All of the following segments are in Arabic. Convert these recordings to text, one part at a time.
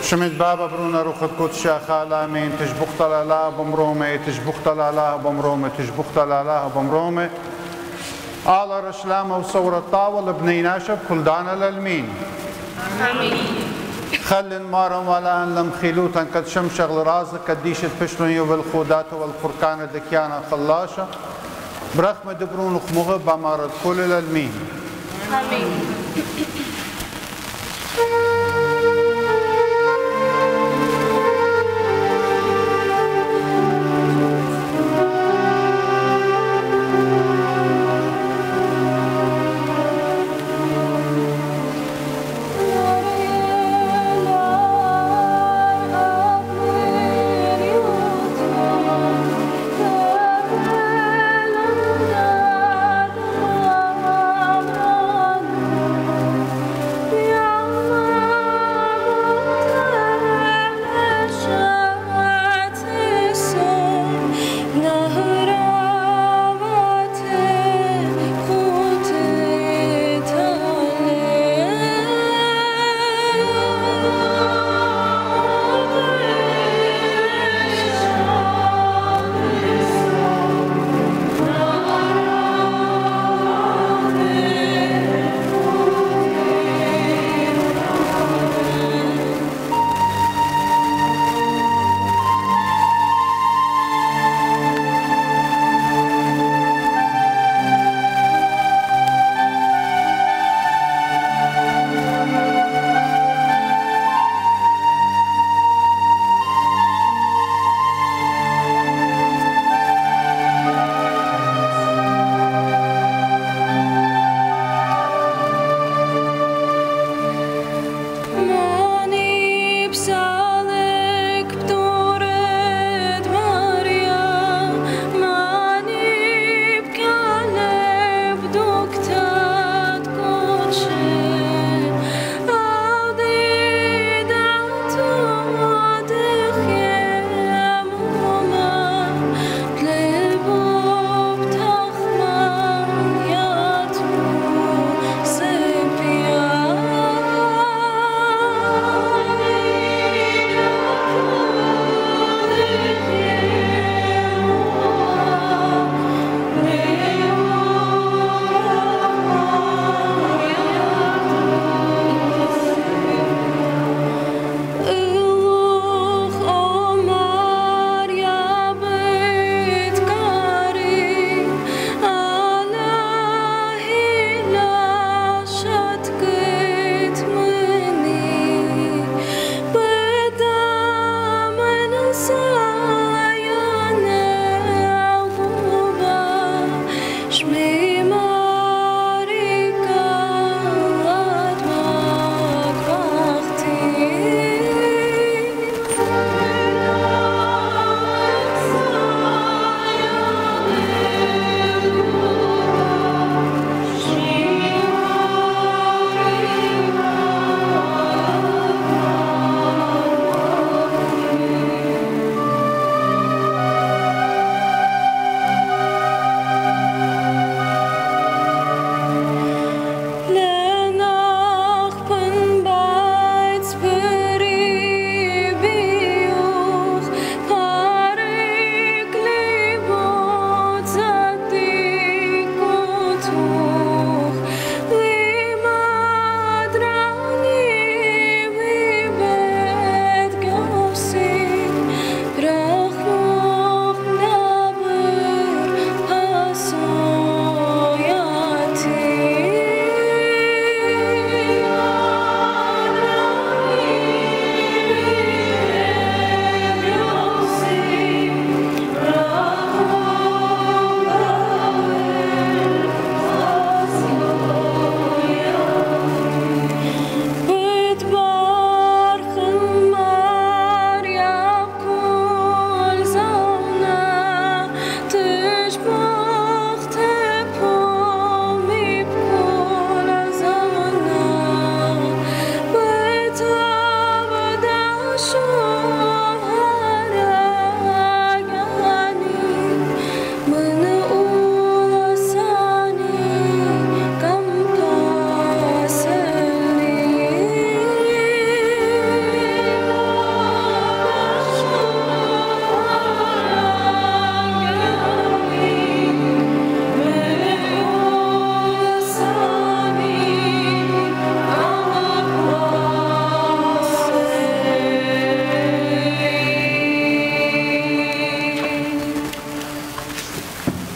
شمت بابا برونا روخت قدس خالامين تشبخت لالا بمرومي تشبخت لالا بمرومي تشبخت لالا بمرومي على رشلامه وصور الطاول بني ناشب كل دانا للمين آمين. خل المارم ولا ان لم خيلوتا قد شمشغل رازك قديش تفشلون بالخودات والفركان دكيانا خلاشة برخم دبرون خموغ بمارد كل للمين آمين.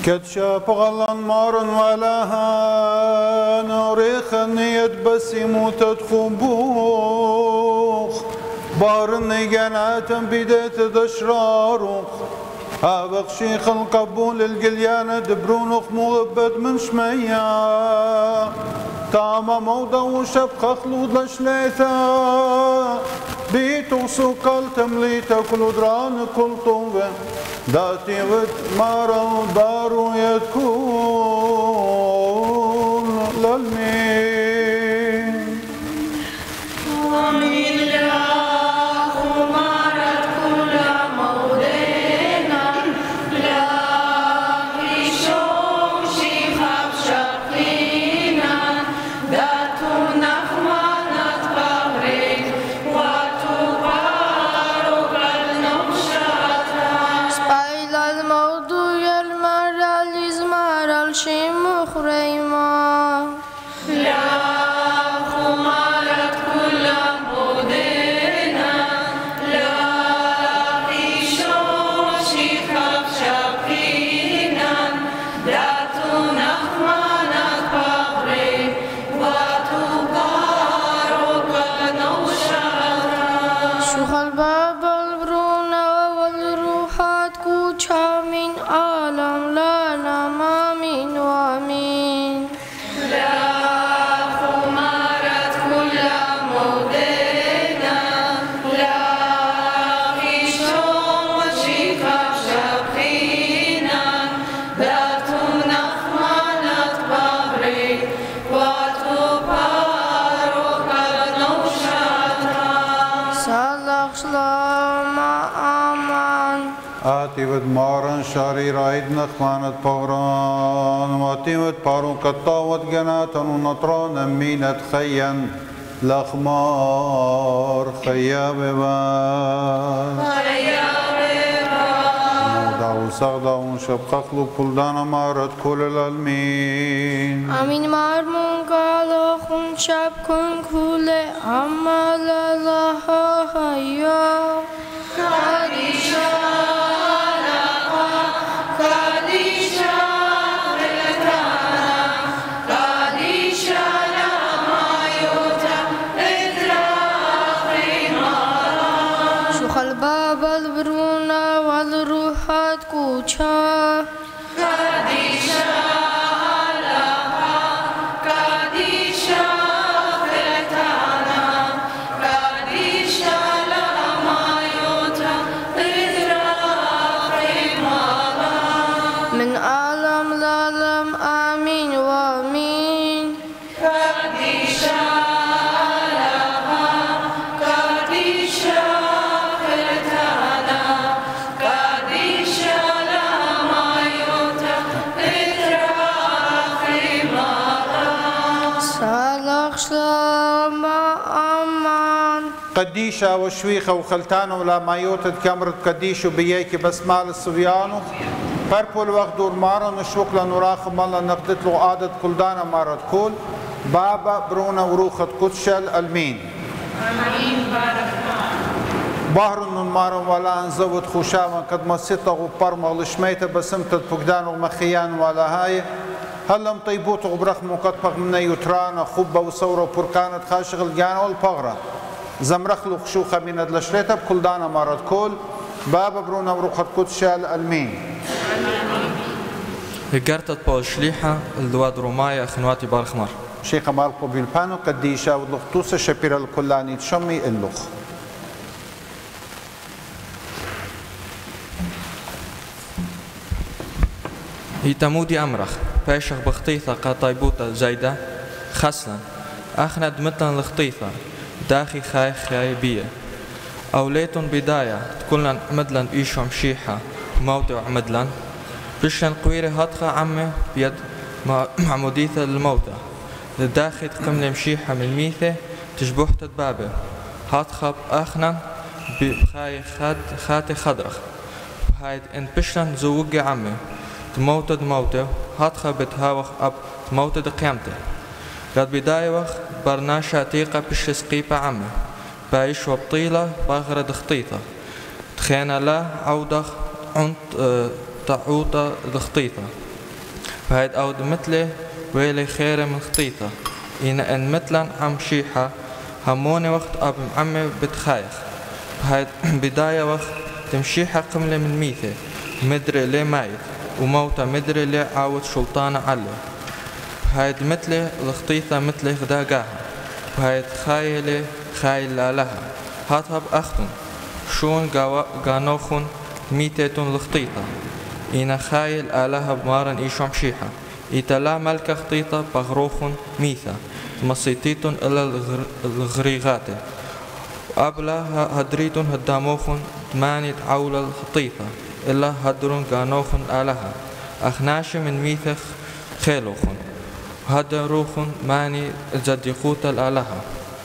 كتشاف غلان مارن ولها نوريخ يتبسم تدخبوخ بارن جنات بداية دشراروخ هابق شيخ القبول القليانة دبرونخ مغبت من شمية تاما موضة وشبخ خلود لشليثا بيتو سوكال تمليتا كل دران كل طوبة داتي ود مارو دارو يتكون للمين آمين الله مارت كل مودينا لا يشوم شيخاب شقينا داتو نخمانت بغريك واتو بارك النمشاتا سبايل الموضوع المرة الإزمار الشيمخ ريما لا مارت كل مودينا لا يشوم شيخاب شقينا داتو نخمانت بغريك واتو بارك النمشاتا شوخ الباب البرونا والروحات كوشا من عالم لا نام آمين وآمين لا مارت كل مودينا لا يشوم شيخاب شقينا داتو نخمانت بغريك واتو بارك النمشاتا صلاح سلام أمان آتي ود مارن شاري رايد نخمانت بغران واتي ود بارون كتاوت جناتن ونطران أمينت خيان لخمار خياب بان داو سغدا شبقق لو بلدان مارت كل العالمين آمين مرمون قال خون شب کن کوله عمل الله هيا قديشا لها قديشا غلتانا قديشا لما يوتا إدراخي مارا شوخ الباب البرونا والروحات كوشا قديشا لها قديشا غلتانا قديشا لما يوتا إدراخي مارا من عالم لعالم آمين وآمين قديشا لها قديشا غلتانا قديشا لما يوتا إدراخي مارا صلاح سلام أمان قديشة وشويخة وخلتانة ولا مايوت كامرت قديش وبياكي بس مال الصبيانو بربول وقت دور مارن وشوكلا نراخ مالا نقدت له عادة كل دانا مارت كل بابا برونا وروخت كتشل المين بحر مارن ولا انزود خوشاما قد ما ستة وبرمغ لشميته بسمتت فقدان ومخيان ولا هاي هلم طيبوت وبرخ مقطبق من يترانا خبة وصورة وبركانت خاشغل جانا والبغرة زمرخ له خشوخة من الشريطة بكل دانا مرض كل بابا برونا وروخت كتشال المين هجرتت بول شليحة الدواد رومايا خنواتي بارخمر شيخ مالكو بالبانو قديشة واللغتوسة شبير الكلاني تشمي اللغ هيتمودي أمرخ باشخ بخطيثة قطايبوتا زايدة خسلا أخند مثلا لخطيثة داخي خاي خايبية أوليتن بداية تكون مدلن إيشو مشيحة موتى وعمدلن بشن قويري هاتخا عمي بيد معموديثة للموتى لداخل تقمن مشيحة من ميثة تشبوح تدبابة هاتخا أخنا بخاي خاتي خدرخ هايد إن بشن زوجي عمي دموتة هاتخا بتهاوخ أب دموتة دقيمته قد بدايوخ برناشا عتيقة بش سقيبة عمي بايش وبطيلة باغرة دخطيطة تخينا لا عودخ عنت تعوطة دخطيطة بهيد أود مثله ويلي خير من خطيطة إن مثلا عم شيحة هموني وقت أب معمي بتخايخ بهيد بداية وقت تمشيحة قملة من ميثة مدري ليه مايت وموتى مدري ليه عاود شلطانة عليه بهيد مثله الخطيطة مثله غداقاها بهيد خايلة خايلة لها هاتها بأختن شون قانوخن ميتتون الخطيطة إنا خايل آلها بمارن إيشو مشيحة إتلا ملكة خطيطة بغروخن ميثا مصيتيتون إلى الغريغات قبلا هدريتون هداموخن تمانيت عولة الخطيطة إلا هدرون قانوخن آلها أخناش من ميثخ خيلوخن هدروخن ماني زديقوتا الآلها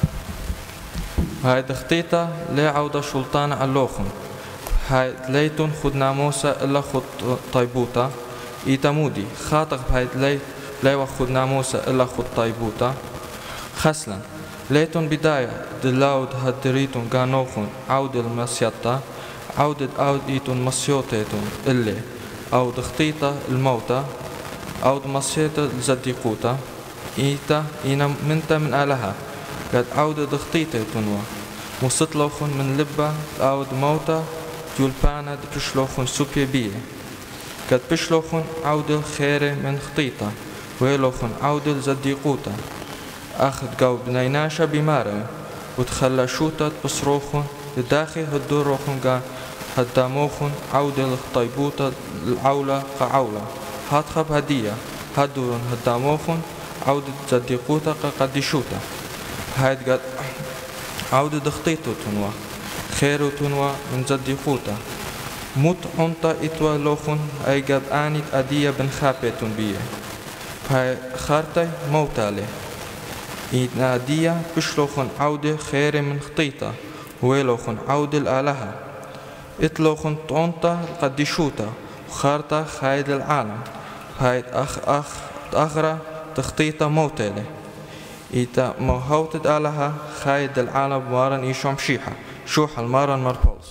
هاي خطيطة لي عودة شلطان علوخن هاي ليتون خد ناموسة إلا خد طيبوتا إيتامودي خاطق هاي لي وخد ناموسة إلا خد طيبوتا خسلا ليتون بداية دلاود هدريتون قانوخن عود المسيطة عود إيتون مسيوتيتون إلي عود خطيطة الموتى عود مسيطة زديقوتا إيتا إنا منتا من آلها قد عود خطيطيتون مستلوخن من لبا عود موتى جولبانا بشلوخن سوبي بيه قد بشلوخن عود خيري من خطيطة ويلوخن عود زديقوتا أخذ قو بنيناشا بمارا وتخلى شوتت بصروخن لداخل هدوروخن هداموخن عود الطيبوتا العولة قعولة هاتخب هدية هدورن هداموخن عود زديقوتا قديشوتا هايد قد عود دخطيتو تنوى خيرو تنوى من زديقوتا موت عنطا اتوى لوخن اي قد آنيت أدية بن خابتون بيه هاي خارتي موتالي إيدنا أدية بشلوخن عود خير من خطيطة ويلوخن عود الآلهة اتلوخن عنطا قديشوتا وخارتا خايد العالم هايد أغرى تخطيطة موتالي إيتا موهوتد آلها خايد العالم مارن إيشو مشيحة شوح المارن مربولز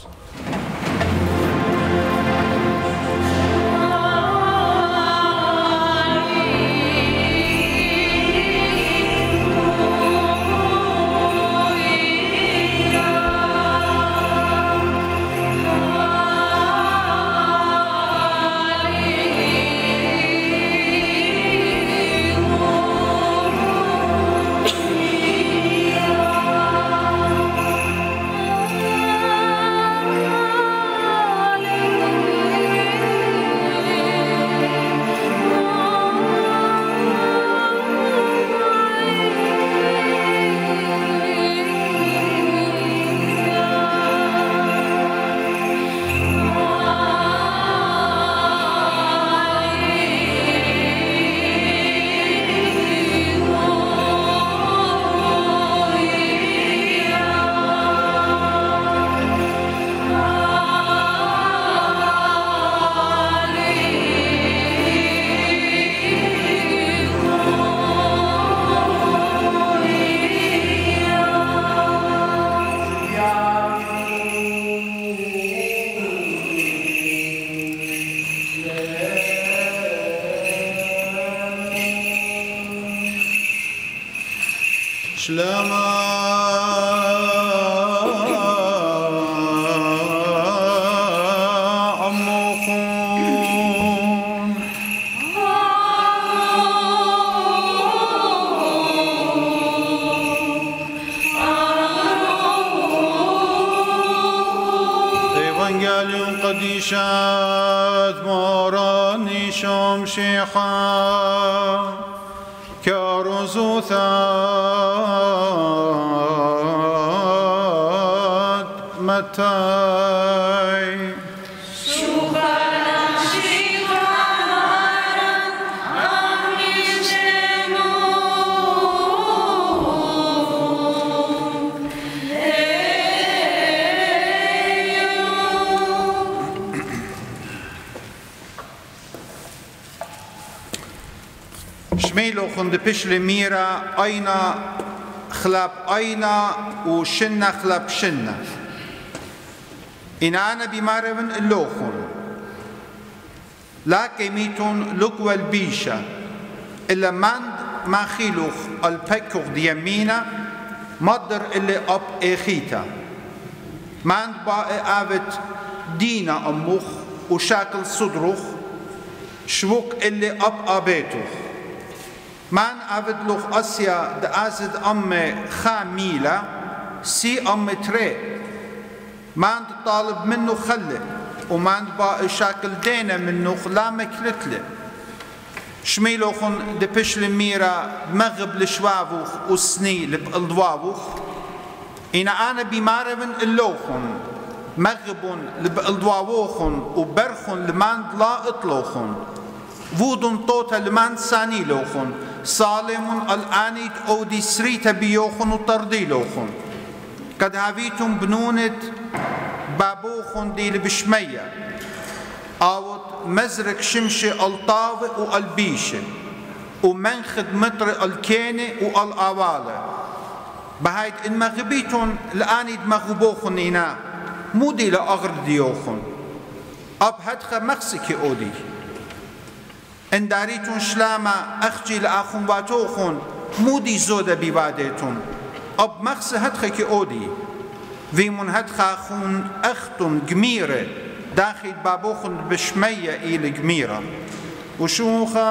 قديشات موراني شمشيحة كارزوثات متاي شميلو خند بشل ميرا أينا خلاب أينا وشنا خلاب شنا إن أنا بماربن اللوخن لا كيميتون لقوى البيشة إلا مند ما خيلوخ البكوخ ديامينا مدر اللي أب إخيتا مند با آفت دينا أموخ وشاكل صدروخ شوك اللي أب أبيتوخ من آفت لوخ أسيا دأزد أم خاميلة سي أم تري مند طالب منه خلي ومند با شاكل دينا منه لا مكلتله شميلوخن دبش الميرا مغب لشوافوخ وسني لبقلدوافوخ أنا بماربن اللوخن مغبن لبقلدوافوخن وبرخن لمند لا اطلوخن وودن طوتا لمند ساني لوخن صالمون الآنيت أو دي سريتا بيوخن وطردي لوخن قد هاويتم بنونت بابوخن دي لبشمية آوت مزرك شمشي الطاوة والبيشة ومنخد مطر الكينة والآوالة بهايد إن مغبيتون لآنيد مغبوخن إنا مودي لأغرد ديوخن أب هدخ مخسكي أودي إن داريتون شلاما أخجي لآخن واتوخن مودي زودة بباديتون أب مخس هدخكي أودي ويمون هدخ أخون أختن جميرة داخل بابوخن بشمية إلى جميرة وشوخا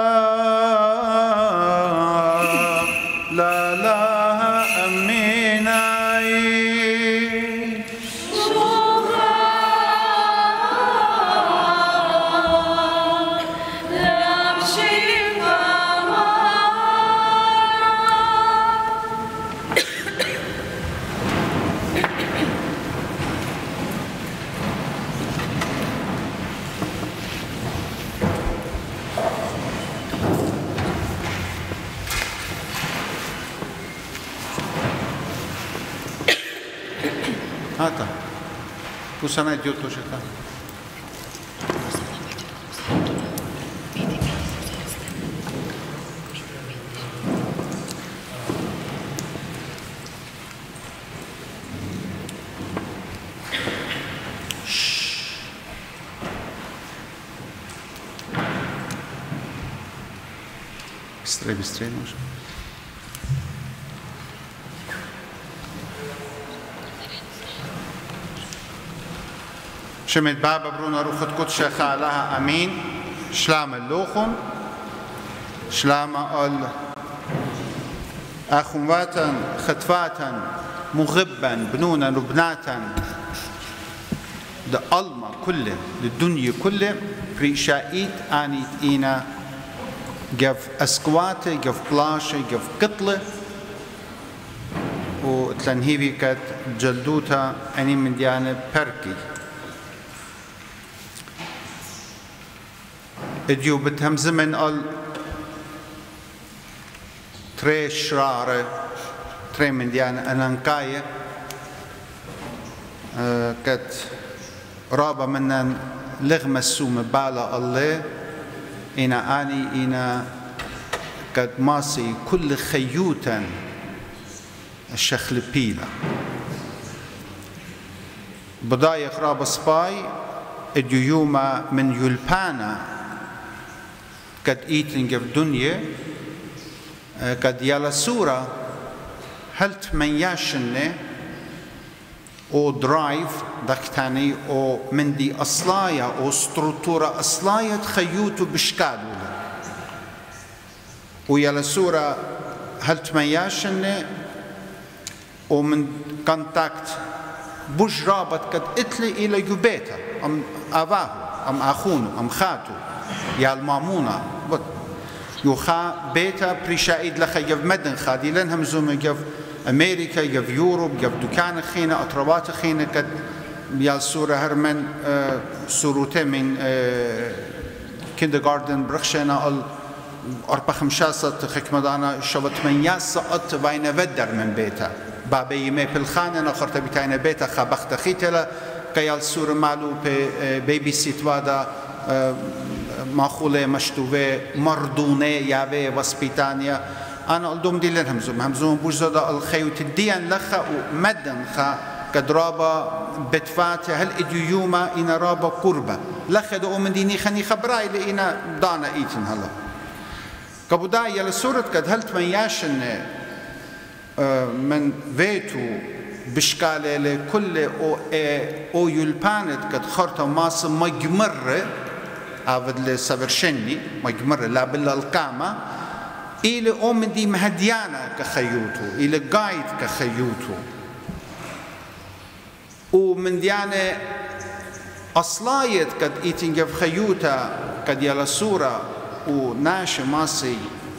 لا لا أميناي هاتا كوسانا ديوتو شتا быстрее нужно. شمت بابا برونا روخت قدس خالها أمين شلام اللوخن شلام أخواتا خطفاتا مغبا بنونا لبناتا ده ألما كله الدنيا كله بريشائيت آنيت إينا جف أسكواتي جف بلاشي جف قطلة وتلنهيبي كات جلدوتا أني من ديانة بركي اديو بتهم زمن ال تري شرارة تري من ديانة أنانكاية كات رابا منا لغمة السوم بالا الله إنا آني إنا قد ماسي كل خيوتا الشخل بيلا بدايق رابا سباي اديو يوما من يلبانا قد ايتن في الدنيا قد يالا سورة هلت من ياشنه او درايف دكتاني او من دي اصلايا او ستروتورا اصلايا تخيوتو بشكالو ويالا سورة هلت من ياشنه او من كونتاكت بوش رابط قد اتلي الى جوبيتا ام اباه ام اخونو ام خاتو يا المامونة يوخا بيتا بريشايد لخا يف مدن خادي لن همزوم يف أمريكا يف يوروب يف دكان خينا أطروات خينا كد يا سورة هرمن سوروتي من كيندرغاردن برخشنا ال 4-5 خكمدانا شوت من ياسقط بين ودر من بيتا بابي مي بالخانة آخر تبيتين بيتا خبخت خيتلا كيال سورة مالو بيبي سيت وادا ماخوله مشتوه مردونه ياوه وسبيتانيا أنا أقول دوم دي لن همزوم بوجزادا الخيوت الديان لخا ومدن خا قد رابا بتفات هل إديوما إن رابا قربة لخدوا من ديني خني خبراي لإنا دانا إيتن هلا كبودا يلا سورة قد هل تمياشن من فيتو بشكالة لكل أو يلبانت قد خرطة ماس مجمرة عبد السبرشني مجمرة لا بالله القامة إلى أم دي مهديانا كخيوتو إلى قايد كخيوتو ومن ديانة أصلايت قد إيتنجف خيوتا قد يلا سورة وناش ماسي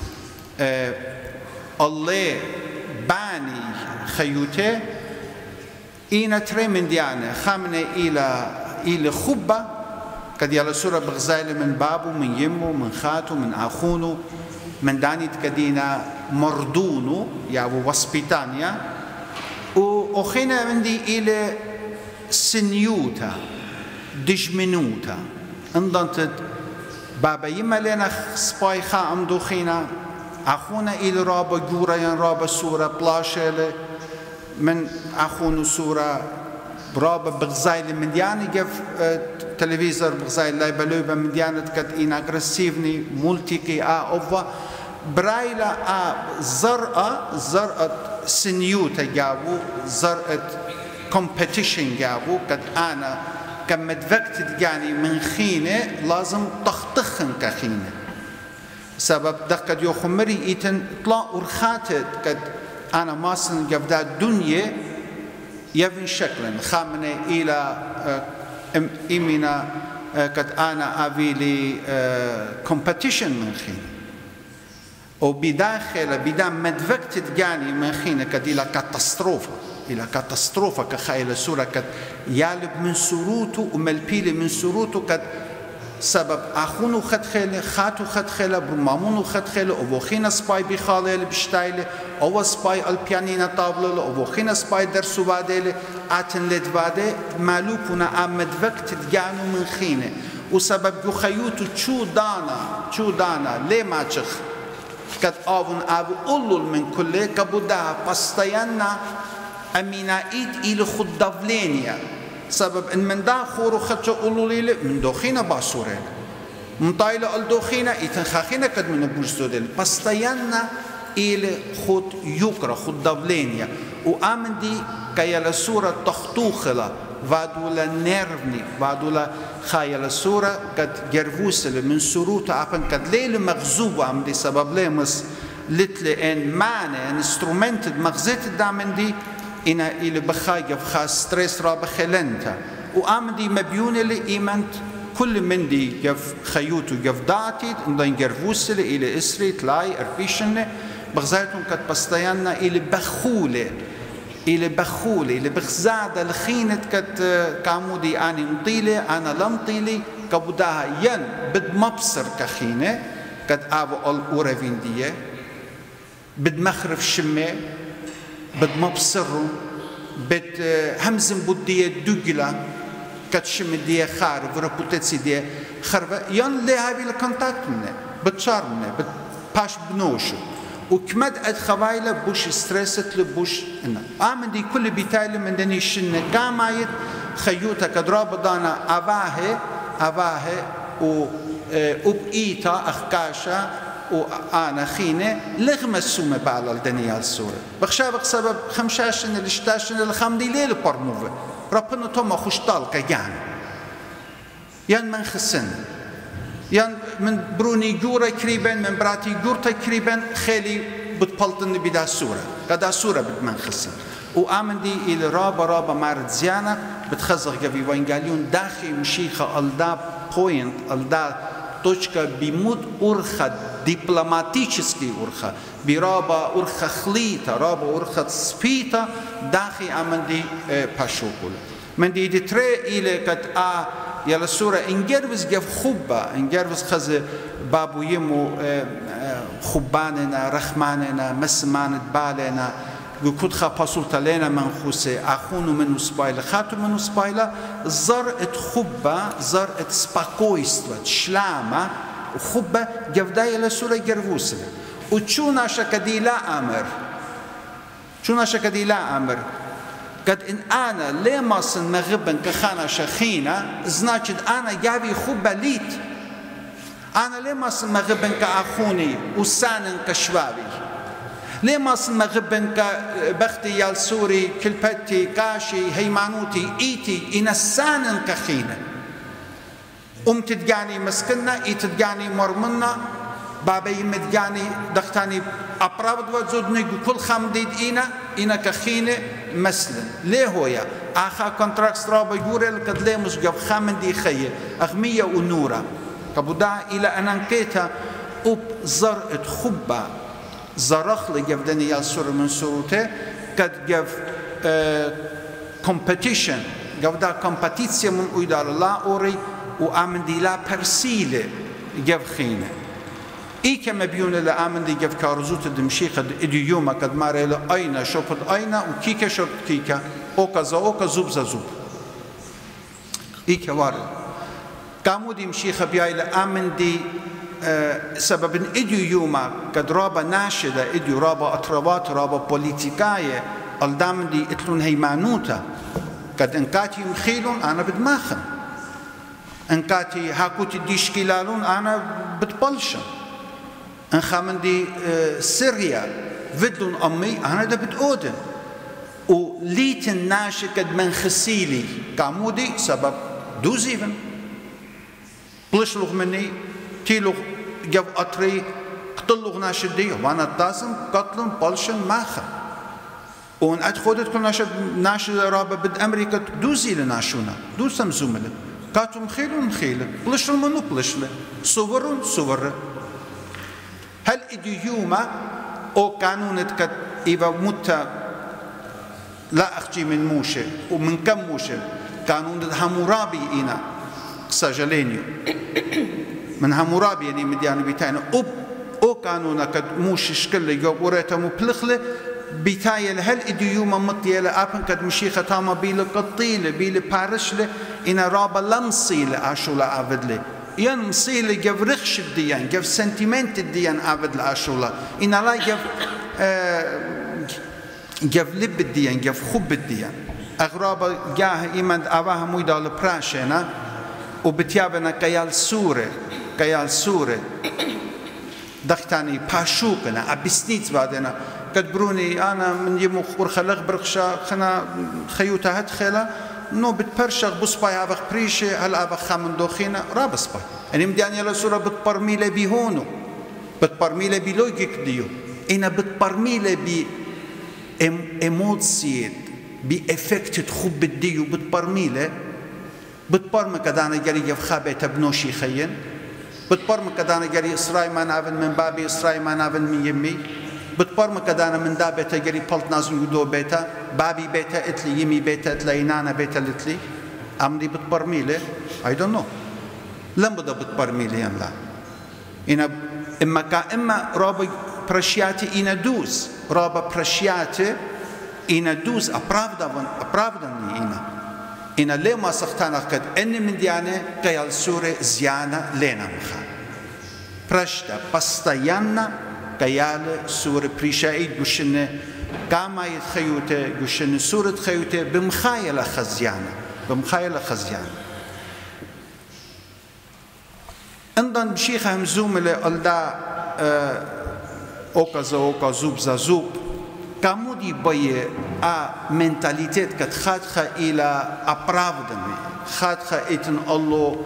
الله باني خيوته إينا تري من ديانة خامنة إلى خبة قد يلا سورة بغزالة من بابو من يمو من خاتو من أخونو من داني تكدينا مردونو يعني وسبيتانيا وخينا من دي إلى سنيوتا دجمنوتا انضنت بابا يما لنا سباي خام دوخينا أخونا إلى رابا جورا ين رابا سورة بلاشة من أخونا سورة برابا بغزايل من دياني جف تلفزيون بغزايل لا يبلوبا من ديانة كت إن أغرسيفني مولتيكي أوفا برايلا زرقة سنيوتا جابو زرقة كومبيتيشن جابو قد أنا كم مدفكت يعني من خينة لازم تختخن كخينة سبب دقت يو خمري إيتن طلع ورخاتت قد أنا ماسن جفدا الدنيا يفن شكلا خامنة إلى إمنا قد أنا أبي لي كومبيتيشن من خينة وبداخل بدام مدفكت يعني من خينة قد إلى كاتاستروفا كخيل سورة قد يالب من سروته وملبيل من سروته قد سبب أخونه خد خيله خاتو خد خيله برمامونه خد خيله وبوخينا سباي بخاله بشتايله أو سباي البيانينا طابله وبوخينا سباي درسو بعدله آتن لدباده مالوكنا أمد وقت تجانو من خينه وسبب يخيوتو شو دانا ليه ما تشخ قد آون أبو أولول من كله كبودها بستيانا أمينائيد إلى خدافلينيا سبب إن من دا خورو خدشو أولولي من دوخينا باسورين من طايلة الدوخينا إتنخاخينا قد من بوجزودل بستيانا إلى خد يقرأ خدافلينيا وآمن دي كيالا سورة تختوخلا وادولا نيرفني وادولا خايلا سورة قد جرفوسل من سروتا أبن قد ليل مغزوب عم دي سبب ليمس لتلي إن معنى انسترومنت مغزيت دامن دي إنا إلى بخايف خاص ستريس را بخلنتا وآمن دي مبيون اللي إيمانت كل من دي جف خيوتو جف داتيد إن جرفوسل إلى إسري تلاي أربيشن بغزايتهم قد بستيانا إلى بخولة إلى بغزادة الخينة كت كامودي أنا مطيلة أنا لم طيلي كبودها ين بد مبصر كخينة كت أبو الأورفين ديه بد مخرف شمة بد مبصره بد همزم بديه دوجلا كت شم ديه خارف ربوتتسي ديه خرفة ين لها بيل كونتاكت منه بتشار منه بد باش بنوشه وكمد أدخوايله بوش ستريست لبوش إنه آمن دي كل بيتايله من دني الشنة قامايت خيوتا كدراب دانا أباه وبقيتا أخكاشا وأنا خينة لغم السومة بعلى الدنيا السورة بخشابك سبب خمشاشن الاشتاشن الخمدي ليل برموفة ربنا توما خشتال كيان من خسن يعني من بروني جورة كريبن من براتي جورة كريبن خالي بتبلطن بدا سورة كدا سورة بتمنخسن وآمن دي إلى رابا مارد زيانة بتخزغ جفي وينجاليون داخل مشيخة الدا بوينت الدا توشكا بيموت أرخا دبلوماتيشسكي أرخا برابا أرخا خليتا رابا أرخا سبيتا داخل آمن دي باشوكول من دي تري إلى كت يلا سورة إنجربز جف خبة إنجربز خز بابو يمو خباننا رحماننا مسمان بالنا قد خا باسولت لنا منخوسة أخونو منو سبايلة خاتو منو سبايلة زرقت خبة زرقت سباكويستوات شلامة وخبة جفدا يلا سورة جرفوسنا وتشونا شكدي لا أمر قد إن أنا لما سنغبن كخانا شخينا значит أنا جابي خبا ليت أنا لما سنغبن كأخوني وسانن كشوابي لما سنغبن كبختي يالسوري كلبتي كاشي هيمانوتي إيتي إن السانن كخينا تدقاني مسكنا تدقاني مرمنا بابي مدقاني دختاني أبرابد وزودني كل خمديد إنا كخينة مثلا ليه هويا آخا كونتراكس رابا يوري لقد ليه مسجف خامندي خيه أغمية ونورة كبدا إلى أن انكيتا أب زرقت خبا زرخ لي جفدني يالسور من سوروته قد جف competition جفدا كومباتيتسيا من أيدار الله أوري وآمندي لا برسيلة جف خينة كما بيون لآمن دي جف كارزوت دمشيخة إدي يوما قد ماري لأينا شوفت أينا وكيكا شوفت كيكا أوكا زا أوكا زوب زا زوب وارد كامو دي مشيخة بياي لآمن دي سبب إدي يوما قد رابا ناشدة إدي رابا أطروات رابا بوليتيكاية الدامن دي اتلون هيمانوتا قد انكاتي مخيلون أنا بدماخن انكاتي هاكوتي ديشكيلالون أنا بتبلشن ان خامندي سوريا فدلون أمي أنا دا بتقودن وليتن ناشي قد من خسيلي كامودي سبب دوزيفن بلشلوغ مني تيلوغ جاب أطري قتلوغ ناشي دي وانا تاسم قتلن بلشن ماخا وان أتخودت كل ناشي رابا بد أمريكا دوزي لناشونا دوسم زومل كاتو مخيلو مخيلة بلشل منو بلشل صورون صور هل إديوما أو قانون كت إذا مت لا أخجي من موشة ومن كم موشة قانون هامورابي إنا سجلينيو من هامورابي يعني مديان بيتانا أو قانون كت موش شكل يقورته مبلخله بيتايل هل إديوما مطيلة أبن كت مشيخة تاما بيل قطيلة بيل بارشلة إنا رابا لمصيلة عشولا أبدلة ين مصيلة جف رخش الديان جف سنتيمنت الديان أبد العشولا إن لا جف لب الديان جف خب الديان أغراب جاه إيمان أباها مويدا لبراشنا وبتيابنا كيال سورة دختاني باشوكنا أبسنيت بعدنا قد بروني أنا من يمو خلق برخشا خنا خيوتا هتخلا نو بتبرشغ بصباي هذا بريشة هل هذا خامن دوخينا رابس باي يعني مدياني على سورة بتبرميله بهونو بتبرميله بلوجيك ديو إنا بتبرميله ب إيموتسيت بإفكت خوب الديو بتبرميله بتبرم كدانا جري يفخابة تبنوشي خين بتبرم كدانا جري إسرائيل ما نافن من بابي إسرائيل ما نافن من يمي بتبرم كدانا من دا بيتا جري بلت نازن يدو بيتا بابي بيتا اتلي يمي بيتا اتلي نانا بيتا اتلي أمدي بتبرميله I don't know لم بدا بتبرميله ين لا إنا إما رابا برشياتي إنا دوز رابا برشياتي إنا دوز أبرافدني إنا ليه ما سختانا قد إني من ديانة قيال سورة زيانة لينا مخا برشتا بستيانا قيال سورة بريشايد قشن كاما يتخيوته قشن سورة خيوته بمخايلة خزيانة أيضا بشيخة همزومة ألدا أوكا زوب زوب كامودي بيه منتاليتيت كت خادخة إلى أبرافدني خادخة إتن الله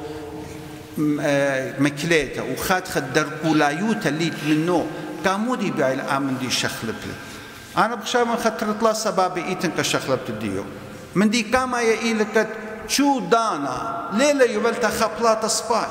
مكليتا وخادخة درقولايوتا ليت منو كامودي بيه الآمن دي شخلبلي أنا بخشى من خطر الله سبابي إتن كشخلبت ديو من دي كاما يقيلك شو دانا ليلة يبلت خبلات سباي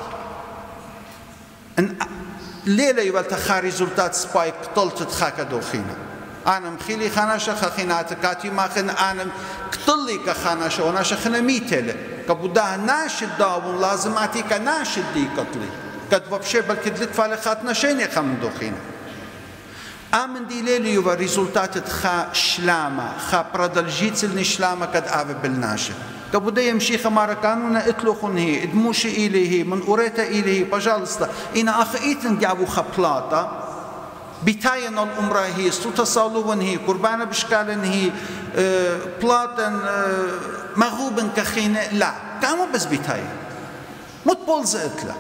ليلة يبلت خاري زلطات سباي قتلت تخاك دوخينا أنا مخيلي خاناشة خخينات كاتي ماخن أنا قتلي كخاناشة وناشة خنميتة كبودها ناشد داون لازم أعطيك ناشد دي قتلي قد ببشي بالكدلت فالخاتنا شيني خمن دوخينا آمن دي ليلي يبا ريزولتات خا شلامة خا برادلجيت النشلامة قد آوه بالناشة كبودا يمشي خمارا كانونا اتلوخن هي ادموشي إليه من أوريتا إليه بجالستا إنا أخيتن جابو خبلاتا بتاين الأمرة هي ستصالون هي قربان بشكال هي بلاطن مغوبا كخينة لا كامو بس بتاين متبولز اتلا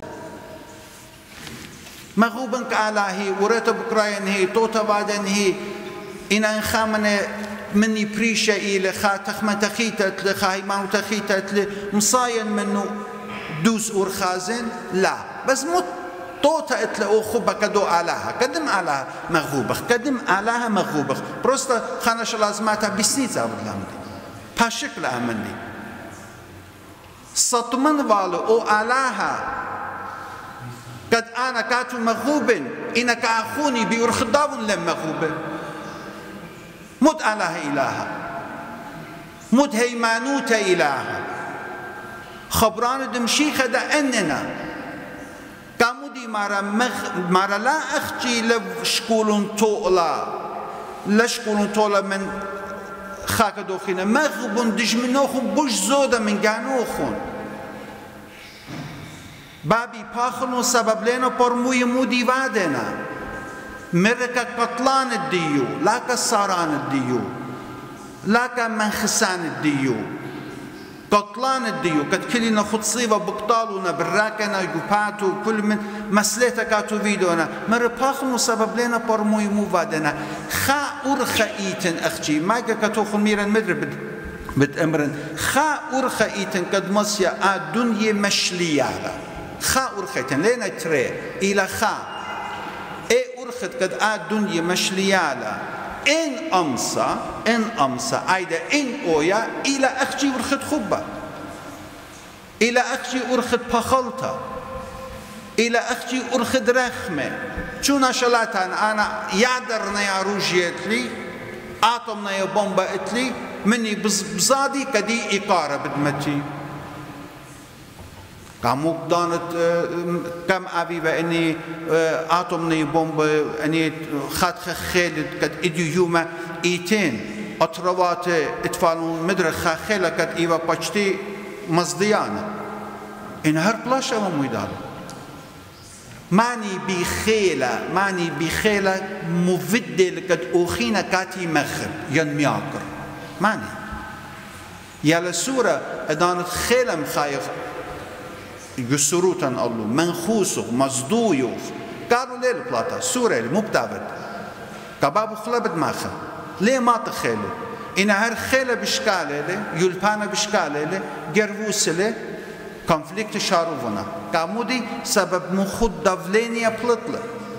مغوبا كعلا هي وريتا بكراين هي توتا بعدين هي إن خامنة مني بريشة إلى خاتخ ما تخيتت لخاي ما تخيتت لمصاين منه دوس أورخازن لا بس مت توتا اتلا او خوبا كدو آلاها كدم آلاها مغوبخ كدم آلاها مغوبخ بروستا خانش لازماتها بسنيت زاود لامدي باشكل آمندي سطمن والو او آلاها قد أنا كاتو مغوبن إنك أخوني بيرخداون لم مغوبن مد آلاها إلها مد هيمانوت إلها خبران دمشيخة دا أننا كامودي مارا لا أخجي لشكولون تولا لشكولون تولا من خاك دوخينا مغبون دجمنوخون بوش زودا من جانوخون بابي باخلون سبب لنا برموي مودي وادنا مركا قطلان الديو لا كساران الديو لا كمنخسان الديو قطلان الديو قد كلنا خد صيبة بقطالونا براكنا يقباتو كل من مسلتا كاتو فيدونا مر باخلون سبب لنا برموي مو وادنا خا أرخا إيتن أخجي ما كاتوخل ميران مدر بتأمرن خا أرخا إيتن قد مسيا الدنيا مشليالا خا أرخا إيتن لنا تري إلى خا إيه أرخت قد الدنيا مشليالا إن أمسا أيضا إن أويا إلى أخجي أرخت خبا إلى أخجي أرخت بخلطة إلى أخجي أرخت رخمة شونا شلاتان أنا يعدرنا يا روجيتلي آتمنا يا بومبا اتلي مني بزادي كدي إقارة بدمتي كاموك دانت كم أبيبا إني آتمني بومبا إني خاتخ خالد كد إديو يوما إيتين أطروات إتفالون مدر خاخلة كد إيوا باشتي مزديانا إن هر بلاشا ومويدال ماني بخيلة مفدل كد أوخينا كاتي مخر ينمياكر ماني يالا سورة دانت خيلة مخايخ يسروتن الله منخوسه مصدويوف قالوا ليه البلاطة سورة مبتعبد كبابو خلبت ماخا ليه ما تخيلوا إن هر خيلة بشكالة يلبانا بشكالة جروسلة كونفليكت شاروفنا كامودي سبب مخود دافلينيا بلطلة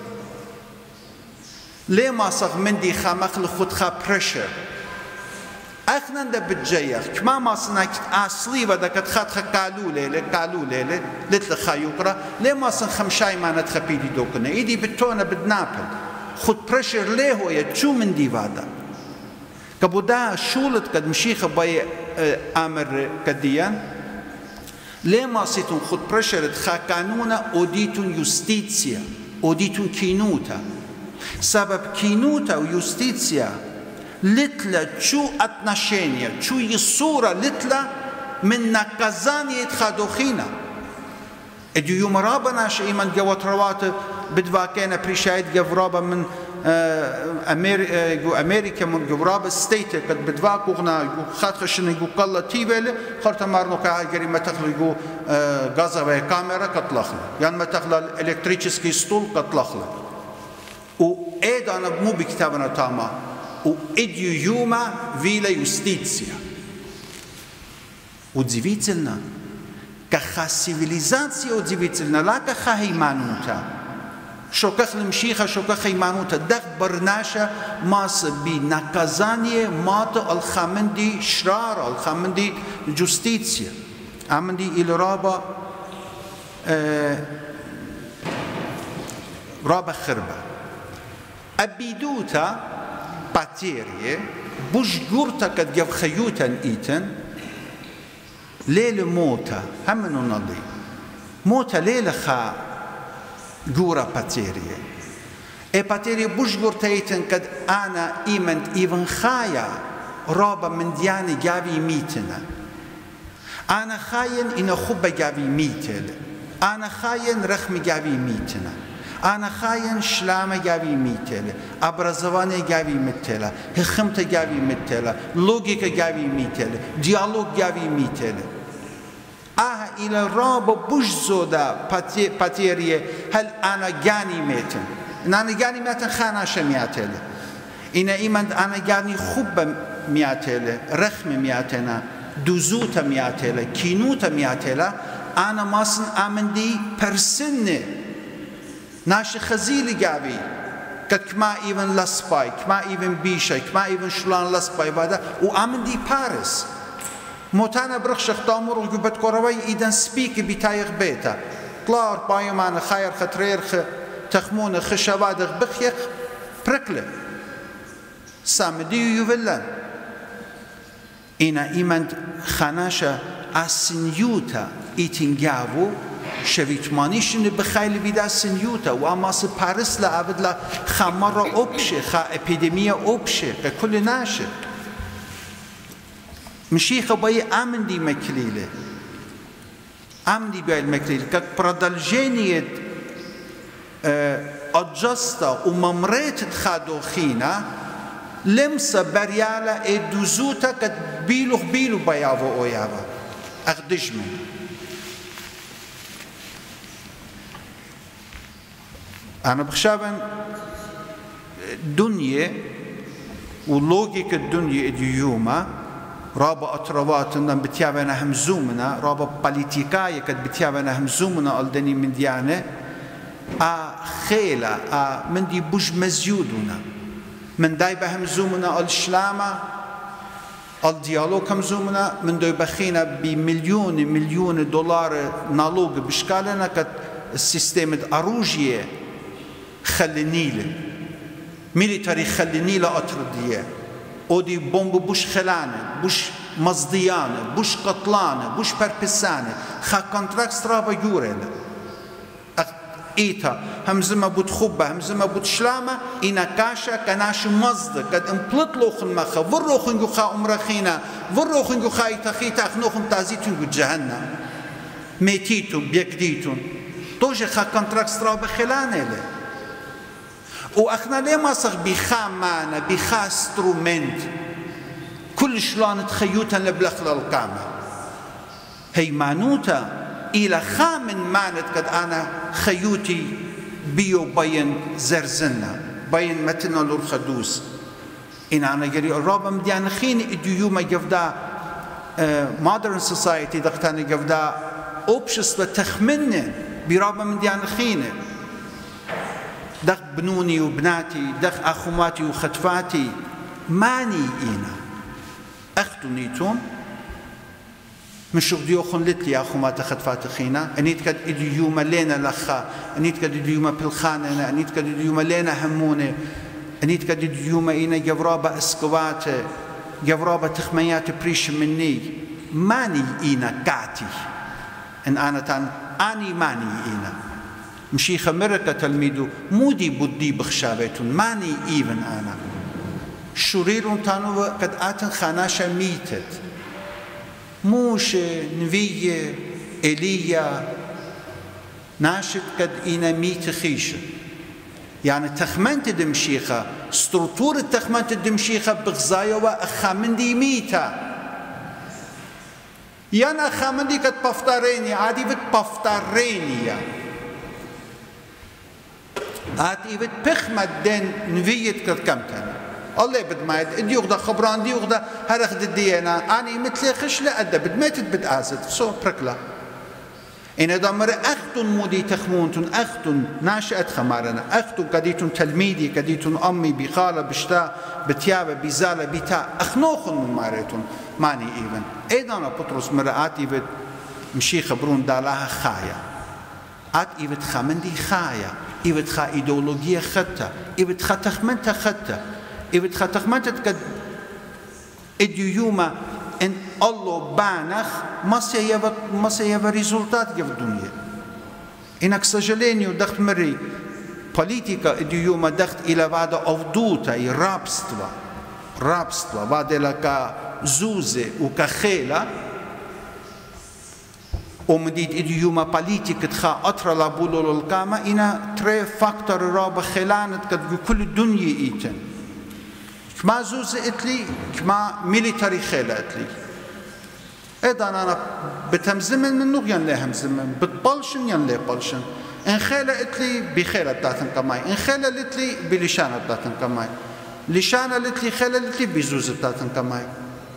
ليه ما صغ من دي خامخ لخود خا بريشر أخنا ده بتجيخ كما ما صنعك أصلي وده كت خد قالوا ليلة لتل خيوقرا ليه ما صن خمشاي ما نتخبيدي دوكنا إيدي بتونا بدنابل خد بريشر ليه هو يتشو من دي وادا كبودا شولت قد مشيخ باي أمر كديان ليه ما صيتون خد بريشر تخا قانونا أوديتون يوستيتسيا أوديتون كينوتا سبب كينوتا ويوستيتسيا لتلا شو отношения شو يصورة لتلا من наказание تخادوخينا ادو يوم رابا ناش ايمان جوات روات بدواكينا بريشايد جورابا من امريكا من جورابا ستيت قد بدواكوغنا خاتخشن يقول قلا تيبل خرط مارنو كاجري ما تخلو يقول غازا كاميرا كتلخلا يعني ما تخلو الكتريكسكي ستول كتلخلا و ايضا انا مو بكتابنا تاما وإديو يوما فيلا يوستيتسيا ودزيفيتلنا كخا سيفيليزاتسيا ودزيفيتلنا لا كخا هيمانوتا شو كخ المشيخة شو كخ هيمانوتا دخ برناشا ماس بناكازانية مات الخامندي شرار الخامندي جوستيتسيا عمندي إلى رابا خربة أبيدوتا باتيريا بوش جورتا قد يف خيوتا ايتن ليل موتا همنو نضي موتا ليل خا جورا باتيريا اي باتيريا بوش جورتا ايتن قد انا ايمنت ايفن خايا رابا من دياني جابي ميتنا انا خاين ان خب جابي ميتل انا خاين رخم جابي ميتنا أنا خاين شلامة جابي ميتلا أبرزواني جابي متلا هخمت جابي متلا لوجيكا جابي ميتلا ديالوج جابي ميتلا إلى راب بوش زودا باتيريه هل أنا جاني ميتن إن أنا جاني ميتن خانا شمياتلا إن إيمان أنا جاني خب مياتلا رخم مياتنا دوزوتا مياتلا كينوتا مياتلا أنا ماسن آمندي برسنة ناش خزيلي جابي كما إيفن لسباي كما إيفن بيشاي كما إيفن شلان لسباي بعدا وآمندي باريس موتانا برخش اختامر وجبت كروي إذا سبيك بتايغ بيتا طلار بايمان خير خطرير تخمون خشبادغ بخيخ بركله سامدي يوفلان إنا إيمان خاناشا السنيوتا إتنجابو شويتمانيشن بخيل بيدا السنيوتا وأماس باريس لا أبد لا خمرة أوبشة خا إبيديمية أوبشة كل ناشة مشيخ باي أمن دي مكليلة أمن دي باي المكليلة كك برادلجينية أجستا وممريت تخادو خينا لمسا بريالا إدوزوتا كت بيلو بيافو أويافا أخدجمن أنا بخشابن دنيا ولوجيك الدنيا اليوم رابا أطرواتنا بتيابنا همزومنا رابا بوليتيكاية كت بتيابنا همزومنا ألدني من ديانة خيلة من دي بوش مزيودنا من داي بهمزومنا الشلامة الديالوج همزومنا من داي بخينا بمليون دولار نالوج بشكالنا كت السيستم أروجية خلنيله ميليتاري خلنيله أطردية أودي بومب بوش خلانة بوش مصديانة بوش قتلانة بوش بربسانة خا كونتراكت سترافا يوريلا إيتا همزما بود خوبة همزما بود شلامة إنا كاشا كناش مصدق قد امبلط لوخن مخا وروخن جو خا أمرخينا وروخن جو خا إتخيتا أخنوخن تازيتون جو جهنم ميتيتون بيكديتون توجه خا كونتراكت سترافا خلانة له وأخنا ليه ما صغ بخا معنا بخا استرومنت كل شلون تخيوتا لبلخ للقامة هي مانوتا إلى خامن مانت قد أنا خيوتي بيو بين زرزنا بين متنا للخدوس إن أنا جري الرابع مديان خين إديوما جفدا modern society دقتاني جفدا общество تخمنه برابع مديان خين دخ بنوني وبناتي دخ أخواتي وخطفاتي ماني إينا أختنيتون مش ديوخن لتلي أخوات خطفات خينا أنيت كد إديوما لينا لخا أنيت كد إديوما بالخانة أنيت كد إديوما لينا همونة أنيت كد إديوما إينا جبرابة أسكوات جبرابة تخميات بريش مني ماني إينا كاتي إن أنا تان أني ماني إينا مشيخ أمريكا تلميذو مودي بدي بخشابتون ماني إيفن أنا شريرون تانو قد آتن خاناشا ميتت موش نبي إيليا ناشد قد إينا ميت خيشة يعني تخمنت دمشيخة سترطور تخمنت دمشيخة بغزايا وأخامندي ميتا يعني أخامندي قد بفتاريني عادي بت بفتاريني عادي بت بخمد دين نبيت قد كمتنا الله يبد مايد ادي يغدا خبران دي يغدا هرخد الديانا اني مثل خشله ادب ماتت بتعازت سو بركلا ان دمر اختن مودي تخمونتن اختن ناشئت خمارنا اختن قديتن تلميذي قديتن امي بخاله بشتا بتيابه بزاله بتا اخنوخن ممارتن ماني ايفن ايضا بطرس مراتي بت مشي خبرون دالها خايا ات ايفت خمندي خايا ايفت خا ايديولوجيه خطه ايفت خا تخمنت خطه إذا تخمنت قد إديوما إن الله بانخ ما سيبقى ريزولتات في الدنيا إنك سجليني ودخت مري بوليتيكا إديوما دخت إلى بعد أفضوتا رابستوا بعد لك زوزة وكخيلة ومديد إديوما بوليتيك تخا أطرا لابولو للقامة إنا تري فاكتور رابا خلانت قد كل الدنيا إيتن كما زوز إتلي كما ميليتاري خيلة إتلي إذا أنا بتمزمن من نوع ينلهم زمن بتبلشن ينلي بلشن إن خيلة إتلي بخيلة تاتن كماي إن خيلة إتلي بلشانة تاتن كماي لشانة إتلي خيلة إتلي بزوز تاتن كماي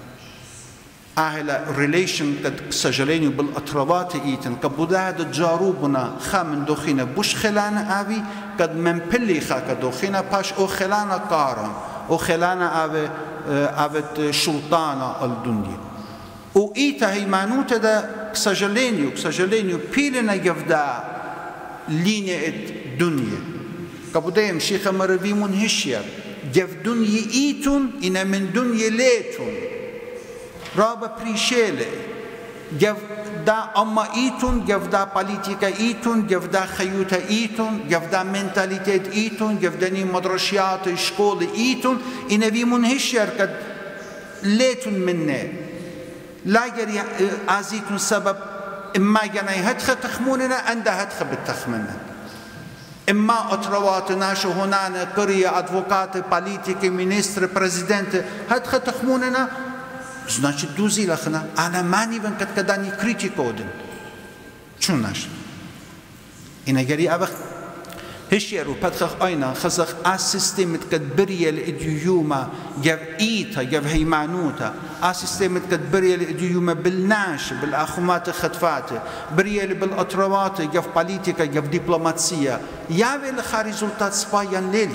أهلا ريليشن قد سجليني بالأطرابات إيتن كبودها جاروبنا خامن دوخينا بوش خلانا أبي قد من بلي خاك دوخينا باش أو خلانا قارن أو خلانا أبت شلطانا الدنيا وإيتا هيمانوتا دا سجليني بيلنا يفدا لينة الدنيا كبودها يمشيخ مربي منهشير جف دنيا إيتون إنا من دنيا ليتون رابا بريشيلي جف دا أما إيتون جف دا بوليتيكا إيتون جف دا خيوتا إيتون جف دا منتاليتيت إيتون جف دا ني مدرسيات شكول إيتون إنا في منهشير قد ليتون منه لا يري أزيتون سبب إما جناي هدخ تخموننا عند هدخ بالتخمنا إما أطروات ناشو هنا قرية أدفوكات بوليتيكي مينستر بريزيدنت هدخ تخموننا значит دوزي لخنا أنا ماني بن قد كداني كريتيكودن شو ناش إنا جري أبخ هشيرو بدخ أينا خزخ أسيستمت قد بريال إديوما جف إيتا جف هيمانوتا أسيستمت قد بريال إديوما بالناش بالأخومات خطفات بريال بالأطروات جف بوليتيكا جف دبلوماسية ياوي لخا ريزولتات سبايان ليل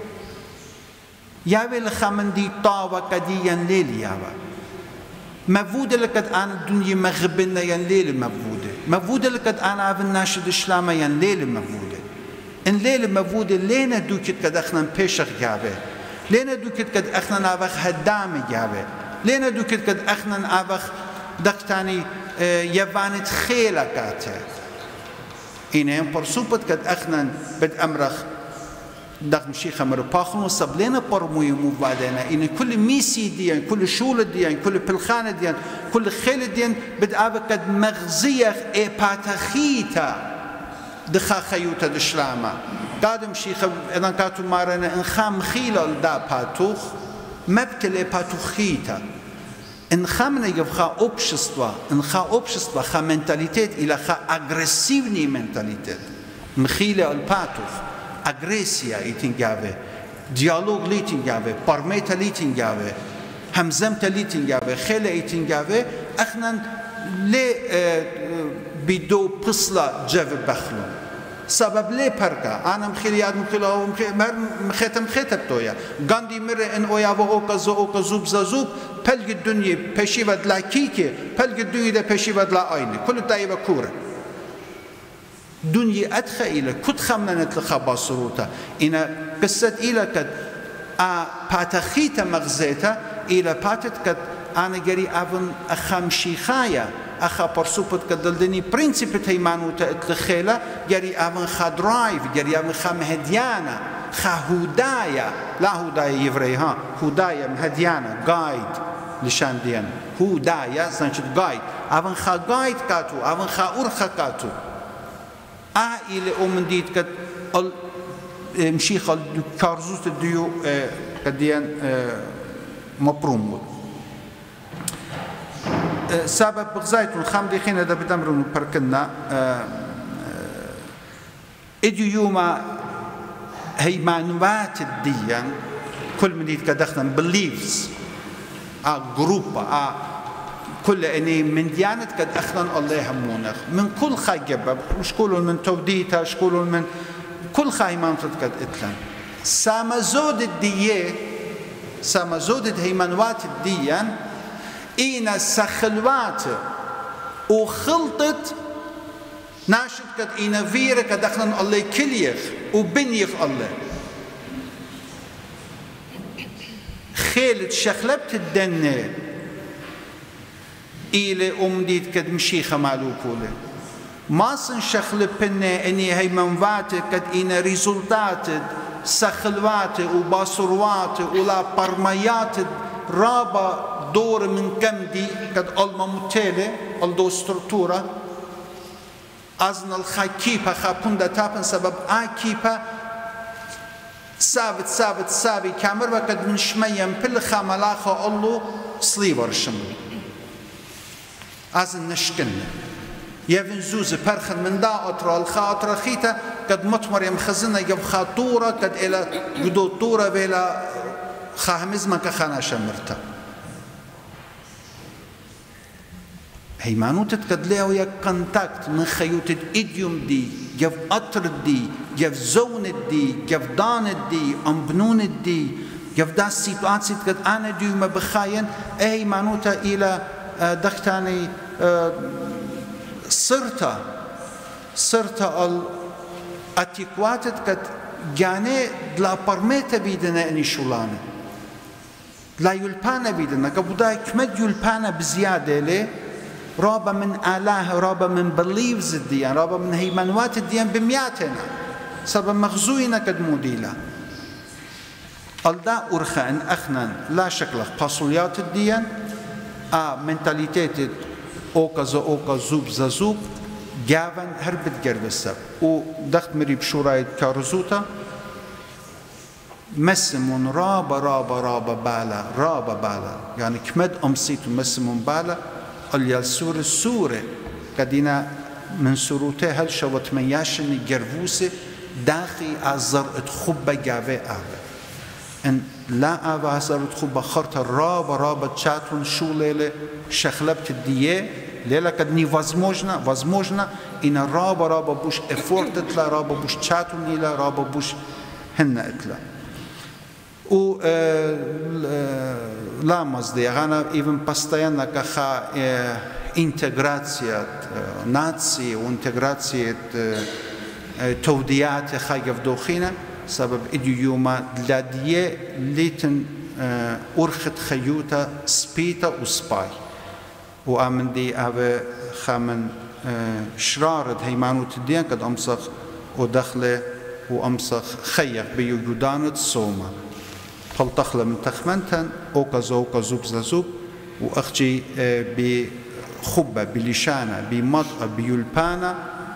ياوي لخا من دي طاوة قديان ليل ياوي مفودة لقد أنا الدنيا مغبنا ينليل مفودة لقد أنا أبن ناشد إسلام ينليل مفودة إن ليل مفودة لينا دوكت قد أخنا بيشخ جابه لينا دوكت قد أخنا أبخ هدام جابه لينا دوكت قد أخنا أبخ دكتاني يبانت خيلة كاته إنهم برسوبت قد أخنا بد أمرخ داخل شيخ أمر باخنو سبلنا برموي مبادنا إن كل ميسي ديان كل شول ديان كل بلخانة ديان كل خيل ديان بدأ قد مغزيخ إباتخيتا دخا خيوتا دشلاما قادم شيخ إذا كاتو مارنا إن خام خيلة دا باتوخ مبتل إباتوخيتا إن خامنا يبخا أوبشستوا خا منتاليتيت إلى خا أغريسيفني منتاليتيت مخيلة الباتوخ أغريسيا إيتنجابه ديالوج ليتنجابه برميتا ليتنجابه همزمتا ليتنجابه خيلة إيتنجابه أخنا لي بدو بصلة جاب بخلو سبب لي بركة أنا مخيليات مخيلة مخيتم تويا غاندي مرة إن أويا وأوكا زوب زوب بلغ الدنيا بشي بدلا كيكي بلغ الدنيا ده بشي بدلا آيني كل تايبا كورة دنيا أدخل إلى كت خمنا نتلخا باصروتا إن قصة إلى قد باتخيتا مغزيتا إلى باتت قد أنا جري أبن أخام شيخايا أخا برسوبت قد دلدني برينسيبت هيمانوتا اتلخيلا جري أبن خا درايف جري أبن خا مهديانا خا هدايا لا هدايا يفريها هدايا مهديانا قايد لشان ديان هدايا سنشد قايد أبن خا قايد كاتو أبن خا أرخا كاتو إلى أمن ديت قد مشيخ الكارزوت الديو قديان مبروم سبب بغزايتون خام دي خينا دا بدمرون بركنا إديو يوما هيمانوات الديان كل من ديت قد أخنا بليفز جروبا كل أني من ديانة قد أخنا الله همونخ من كل خاجبة شكولون من توديتا شكولون من كل خايمان قد إتلان سامزود الدية سامزود هيمانوات الديان إينا سخلوات وخلطت ناشد قد إينا فيرا قد أخنا الله كليخ وبنيخ الله خيلت شخلبت الدنيا إلى أمديت قد مشيخة معلوكولة ما سنشخل بنا أني هي منفات قد إنا ريزولتات سخلوات وباصروات ولا برميات رابا دور من كم دي قد ألما متالة الدو سترطورة أزن الخاكيبة خابوندا تابن سبب آكيبة ثابت سابي كامر وقد من شميم بل خاملاخ الله صليبر الشمل أزن نشكن يفن زوز برخن من دا أطرا الخاطرة خيتا قد مطمر يمخزنة يف خاطورة قد إلى قدوطورة وإلى خاهمزمة كخانا شمرتا هيمانو تتكدليه ويا كونتاكت من خيوط الإديوم دي يف أطر دي يف زون دي يف دان دي أمبنون دي يف دا سيتواتسي تكد أنا ديوما بخاين هيمانو تا إلى دختاني صرت الاتيكواتت قد جاني لا برميت بيدنا اني شولانه لا يلبانا بيدنا كبدا كمد يلبانا بزياده لي رابا من آلاه رابا من بليفز الديان رابا من هيمنوات الديان بمياتنا سبب مغزوينا قد موديلا الدا أرخا إن أخنا لا شكل قصوليات الديان منتاليتيت اوكا زوب زوب جافن هربت جربسب ودخت مري بشورايد كارزوتا مسمون رابا بالا يعني كمد أمسيتو مسمون بالا اليالسور السورة قدينا من سروته هل شوت مياشني جرفوسي داخي أزر اتخبة جافي ان لا أبازر تخبة خرط رابا تشاتون شو ليلة شخلبت الديه ليلة كدني возможно إن رابا بوش إفورت اتلا رابا بوش تشاتون إلى رابا بوش هن اتلا و لا مزدي أنا إيفن باستيانا كخا إنتغراتيا ناتسي وإنتغراتيا توديات خايف دوخينا سبب إديو يوما لادية ليتن أرخت خيوتا سبيتا وسباي وآمن دي أبا خامن شرارد هيمانو تدين قد أمسخ ودخله وأمسخ خيق بيو يودانت سوما فالتخلى من تخمنتن أوكا زوب زوب وأخجي بخبة بلشانة بمطأ بيولبانا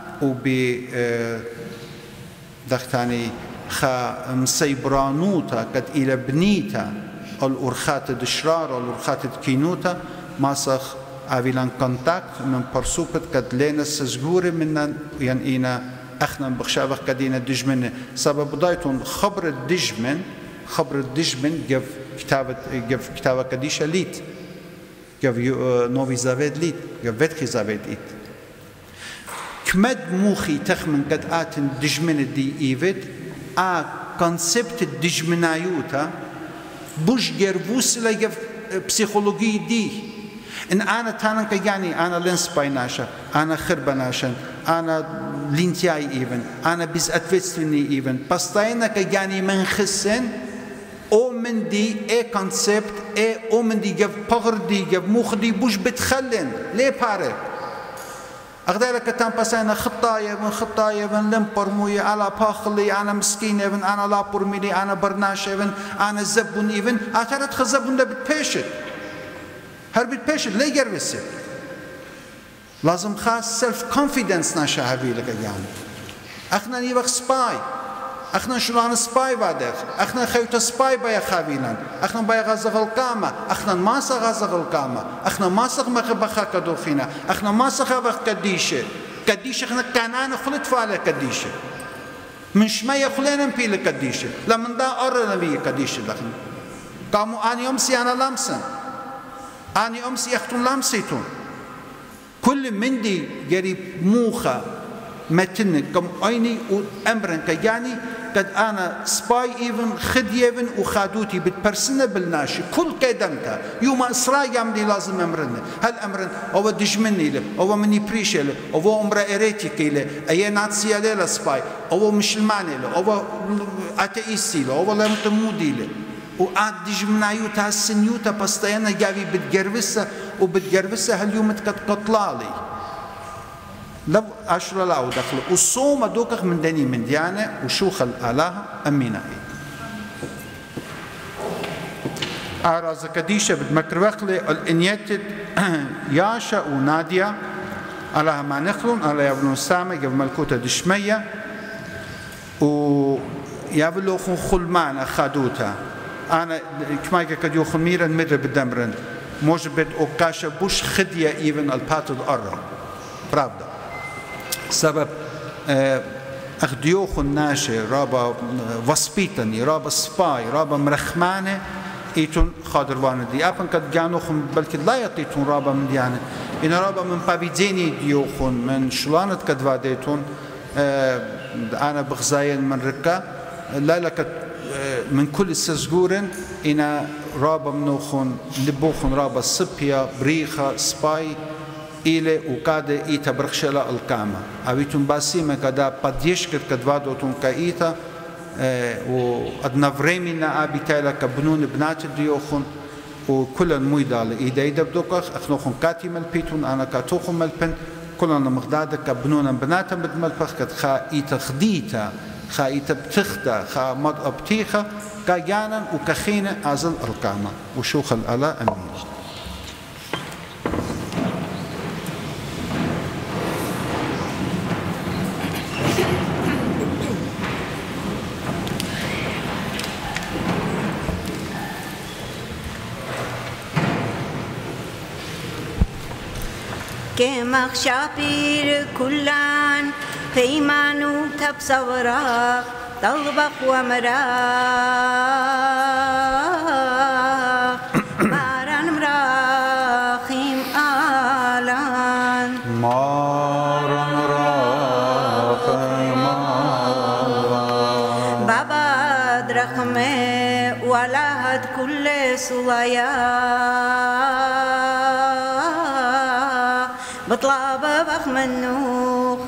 دختاني خا مسيبرانوتا قد إلى بنيتا الأرخات الدشرار الأرخات الكينوتا ماسخ عويلان كونتاكت من برسوبت قد لينا سزغوري منا يعني إنا أخنا بخشابخ قدينا دجمن سبب دايتون خبر الدجمن جف كتابة قديشة ليت جف نوفي زافيد ليت جف فتخي زافيد إيت كمد موخي تخمن قد آتن دجمن دي إيفيد كونسبت الدجمنايوتا بوش جرفوس لجف بسيخولوجي دي إن أنا تانك يعني أنا لنس بايناشا أنا خربناشن أنا لينتياي إيفن أنا بيز أتفستني إيفن باستاينك يعني من خسن أو من دي كونسبت أو من دي جف بغر دي جف موخ دي بوش بتخلن ليه بارك أقدر كتان بسنا خطايا من لم برموي على باخلي أنا مسكين إبن أنا لا برميلي أنا برناش إبن أنا زبون إبن أترى تخزبون ده بتبيشت هر بتبيشت ليه جربسه لازم خاص سيلف كونفيدنس نشاهبي لك يعني أخنا نيبخ سباي أخنا شلون سباي بعدك أخنا خيوت سباي بيا خابيلان أخنا بيا غزغ القامة أخنا ماسا غزغ القامة أخنا ماسا مخبخا كدوخينا أخنا ماسا خبخ كديشة أخنا كانان خلط فعلا كديشة من شمية خلينا نبيل كديشة لمن دا أرى نبي كديشة دخل قاموا أني أمسي أنا لامسن أني أمسي أختون لامسيتون كل من دي قريب موخة متن كم أيني وأمرن كيعني قد أنا سباي إيفن خديفن وخادوتي بتبرسنا بالناشي كل قدمتها يوم إسراء يعملي لازم أمرنا هل أمرن أو دجمني له أو مني بريش له أو أمر إريتيكي له أي ناتسي له سباي أو مشلماني له أو أتيسي له أو لا متمودي له وعاد دجمنايوتا السنيوتا بستيانا جاوي بتجربسها هاليوم تقطلالي لو أشرا لا ودخل والصوم دوكخ من دني من ديانة وشوخ الآلهة أمينا أراز كديشة بدمكروخلي الإنيتد ياشا وناديا على ما نخلون على يبلون السامة قبل ملكوتة دشمية ويبلو خل معنا خادوتا أنا كما قد يخل ميرا مدر بدمرن موجبت أوكاشا بوش خدية إيفن الباتد أرى правда سبب أخديوخ الناشي رابا وسبيتني رابا سباي رابا مرخمانة إيتون خادروان دي أبن قد جانوخن بلكي لا يطيتون رابا من ديانة إن رابا من بابيديني ديوخن من شلانة قد واديتون أنا بغزاين من ركا لا لك من كل السزجورن إن رابا منوخن لبوخن رابا سبيا بريخة سباي إلى وكاد إيتا برخشلا الكامة أبيتون باسيمة كدا بديشكت كدوادوتون كإيتا وأدنا فريمنا أبي تايلا كبنون بنات ديوخن وكل مويدال إيدا بدوكخ أخنوخن كاتي ملبيتون أنا كاتوخن ملبن كلنا مغدادة كبنون بنات ملبخ كد خا إيتا خديتا خا إيتا بتختا خا مد أبتيخا كجانا وكخينة أزل الكامة وشوخ الألا أمين كمخ شابير كلان بيمانو تبصورا طلبق ومرا مارن مراخيم آلان مارن راخيم آلان بابا درخمه ولهد كل سلايا بطلاب بخ منوخ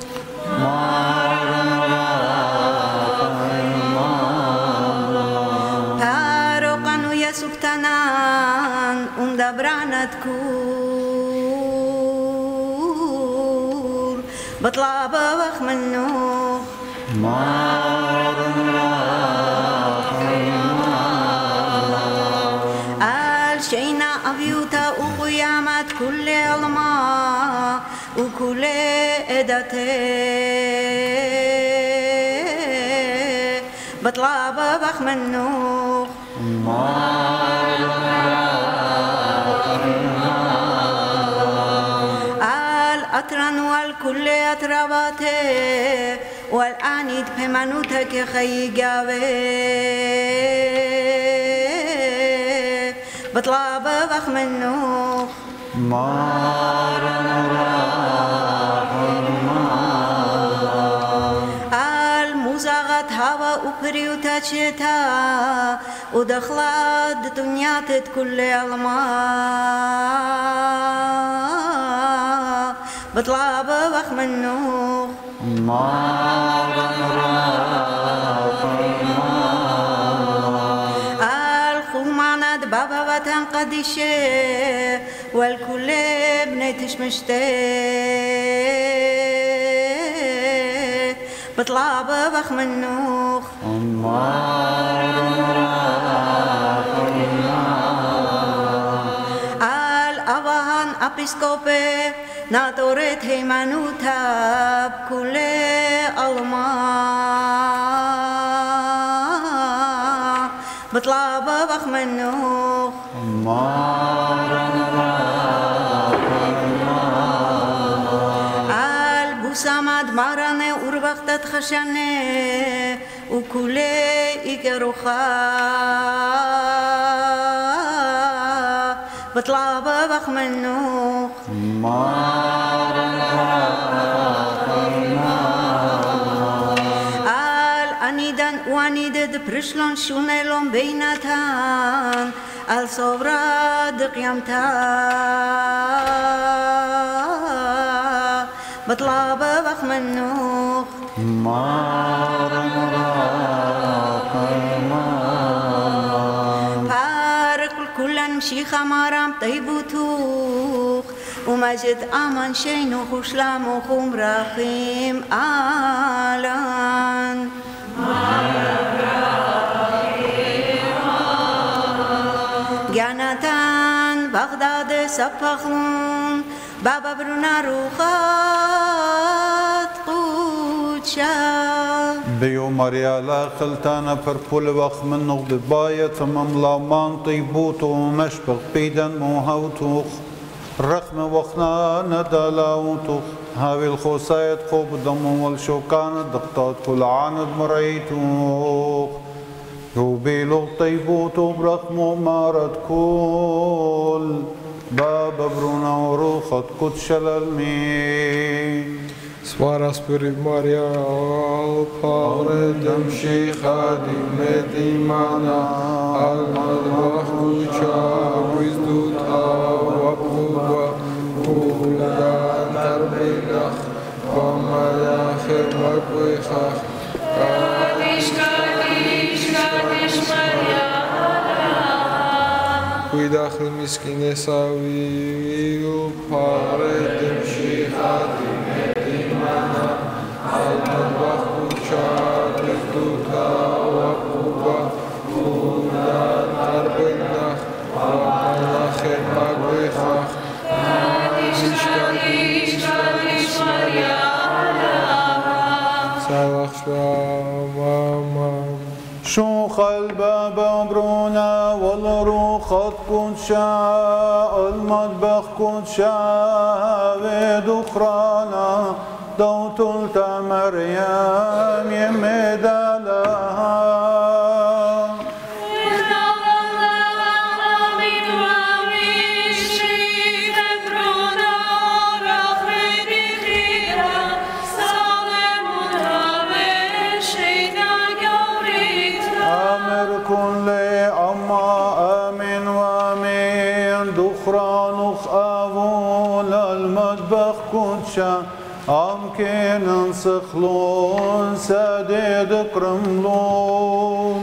هاروقان ويسوكتنان دبرانت كور بطلاب بخ منوخ شينا أبيوتا وقيامات كل علماء وكل إدته بطلاب بخ منوخ الأطرن والكل أطرباته والآنيد بمنوتك خيقاوي بطلاب بخ منوخ المزاغت هوا وبريوتا شتا ودخلت دنياتت كل علماء بطلاب بخ منوخ بابا وطن قديشه والكل بنيتش مشته بطلاب بخ منوخ الأبهان أبيسكوبي نادورت هيمانوتا بكل ألمان بطلاب بخ منوخ البوسامد مارانه وروقتت خشنه وكل إجروخا بطلاب بخ منوخ وانيدد برشلون شونيلون بيناتان الصبرا دقيامتا بطلاب بخ منوخ بارك الكل نمشي خمارام طيبوتوخ ومجد أمان شينوخ وشلاموخ ومراخيم آلان جانتان بغداد سبخلون بابا برونا روخات قودشا بيو مريالا خلتانا فربول وخ من نغد باية مملامان طيبوتو ومشبغ بيدا موهوتوخ رخم وخنا ندلاوتوخ هاوي الخوصايت خوب دم والشوكان دقطات كل عاند مريتوخ يوبيلو طيبوتو برخمو مارد كل بابا برونا وروخت كتش للمين Svara Spirit Maria, all power, Damshi Khadi, Medimana, Al-Madwah Kucha, Wizduta, Wapuba, Pula, Tarbinach, Wamalachir, Magwichach, Kaddish, Kaddish, Kaddish, Maria. Kuidach Miskin Esavi, power, Damshi Khadi, Al-Madwah Kucha, Wizduta, Wapuba, Pula, Tarbinach, Wamalachir, Magwichach, Kaddish, Kaddish, Kaddish, Maria. Salach Shlamam. شوخ البابا برونا والروخت كنشا المطبخ كنشا ودخرانا دوت مريم يمدالها كل أما آمن وامين دخرانخ أبول المطبخ كنشا أمكن نسخلون سديد كرملون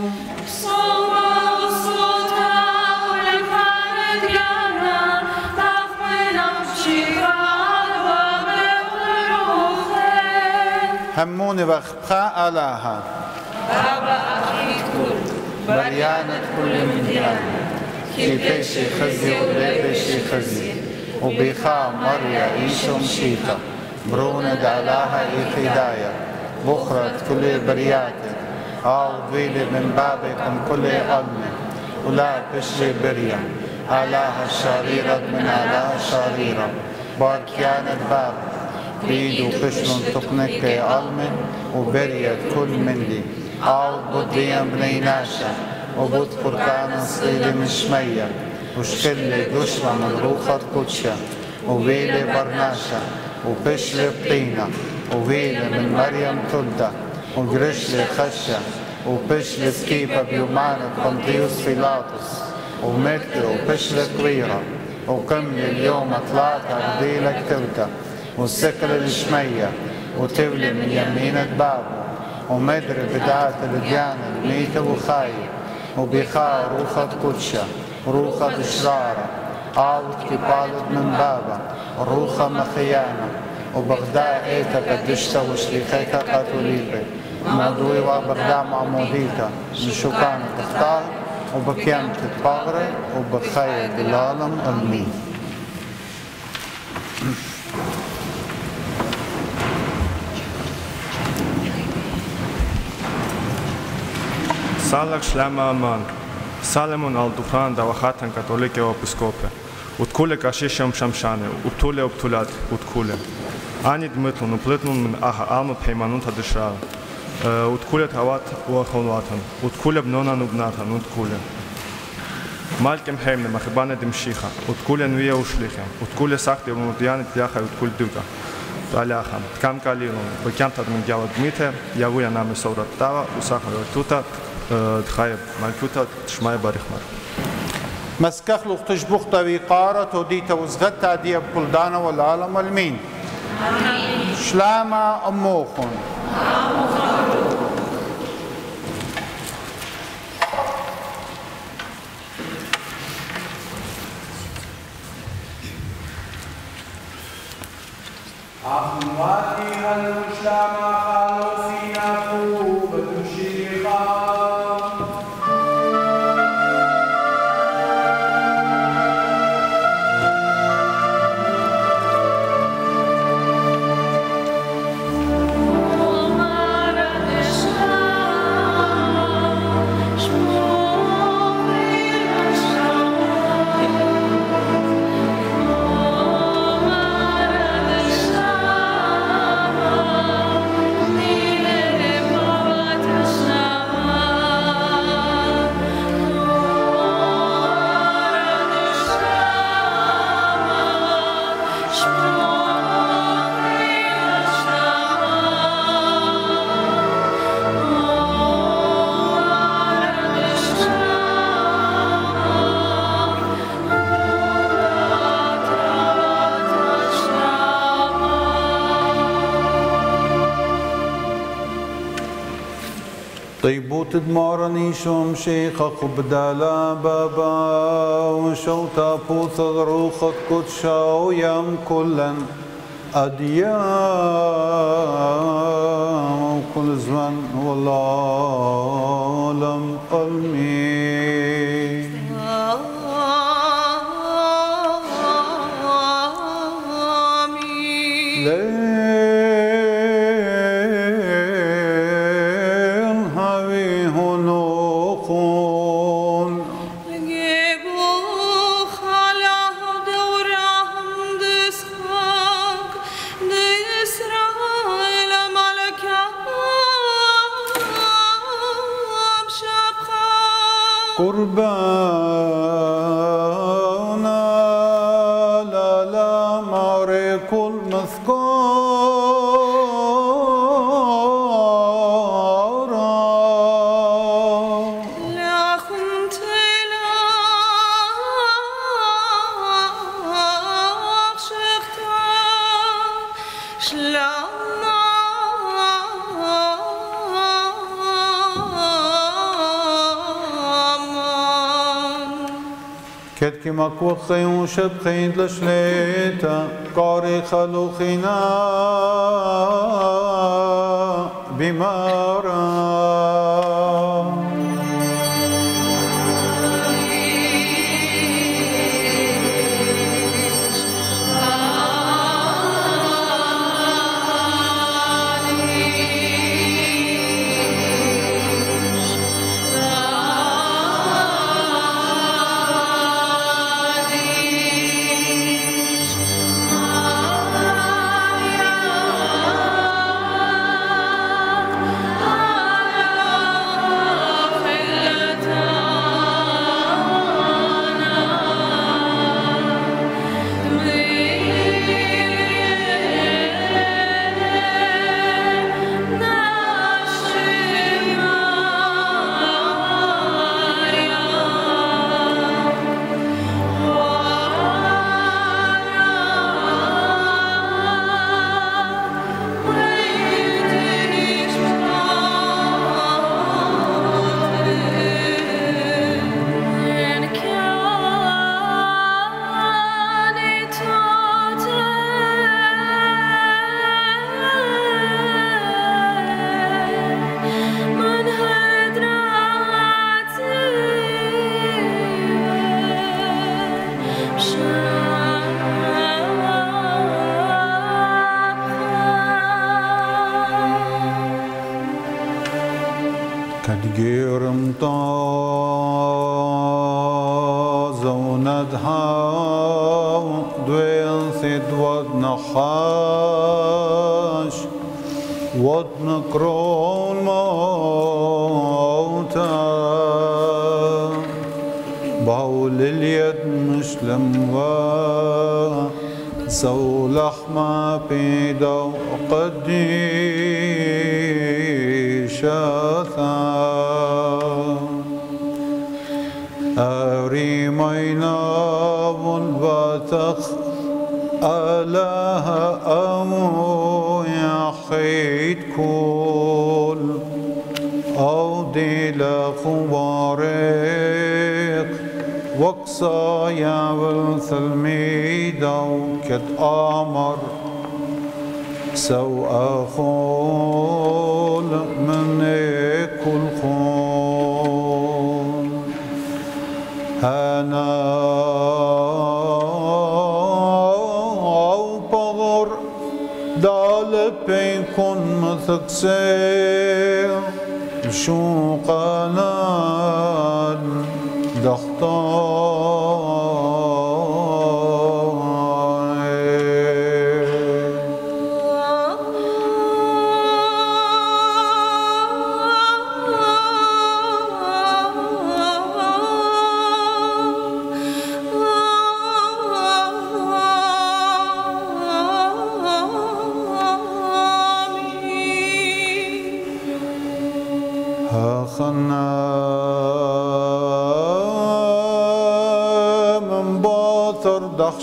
هموني بخبخاء لها بابا أخي كل بريانة كل من ديانة كيفيشي خزي وليبيشي خزي وبيخا مريا إيشو مشيطة برونة دعلاها إيخيدايا بخرت كل برياتك ويلي من بابكم كل قلمي ولا بشري بريا آلاها الشريرة من آلاها الشريرة باركيانة باب بيدو قشلن تقنك قلمي وبريت كل مندي بديا بني ناشا وبد قرقانا صيلي من شمية وشكلي قشرة من روخة كوتشا وويلي برناشا وبشلي بطينة وويلي من مريم تلدة وقرشلي خشة وبشلي سكيبة بيومانة بنطيوس فيلاطس ومتلي وبشلي كبيرة وكملي اليوم ثلاثة بديلك تلدة وسكل الشمية وتولي من يمينة بابه ومدري بدعات الديانة الميتة وخاية وبيخا روخة كوتشا روخة شرارة عاود كبالد من بابا روخة مخيانة وبغداء ايتا قدشتا وشليخيكا قاتوليكي موضوعي وبغداء معموديتا نشو كانت تختار وبكيان تتبغري وبخاية بالعالم المين Салах Шлама Аман, Салемон Алдухран Давахатан католики епископе, Уткуле Кашишам Шамшане, Уптуле Оптулат, Уткуле. Ани Дмитлун, Уплитнун Мен Аха Алма Пейманун Тадышра, Уткуле Тават Уахолватан, Уткуле Бнона Нубнатан, Уткуле. Малькем Хеймне, Махибане Димшиха, Уткуле Нвия Ушлихе, Уткуле Сахти Умудиане Тляха и Уткуль Дюга. Аляха, Ткам Калилун, Бекям Тадмингяла Дмите, Явуя Нами Саураттава, Усаха Тута, تخايب مالكوتا تشماي باريخمر مسكخ لو تشبخت وقارة وديتا وزغتا دي بلدانا والعالم والمين شلاما أموخن أخواتي هالشلاما خالو فينا فوق بتمشيخا طيبوت دمارني شوم شيخة قبدالا بابا وشوتا بوث روخت كتشا ويم كلن أديام وكل زمن والله لم ألمي قربانا لا ماري كل مذكورا لا خنت لا شختا شلما كتكي مكوخ خيون شب خين لشليتا قاري خلوخنا بمارا كدجيرم طاز وندها دوين ثد ودنخاش ودنكرون موتا باول اليد مسلم و سو لحمة بيدا وقدي شاثا أريمينا والباتخ ألاها أمو يحيد كل أو ديلا خوارق وقصايا والثلميدا وكت آمر سو أخول من كل خون أنا أو بغر دال بيكون مثقسي شو قنان من باطر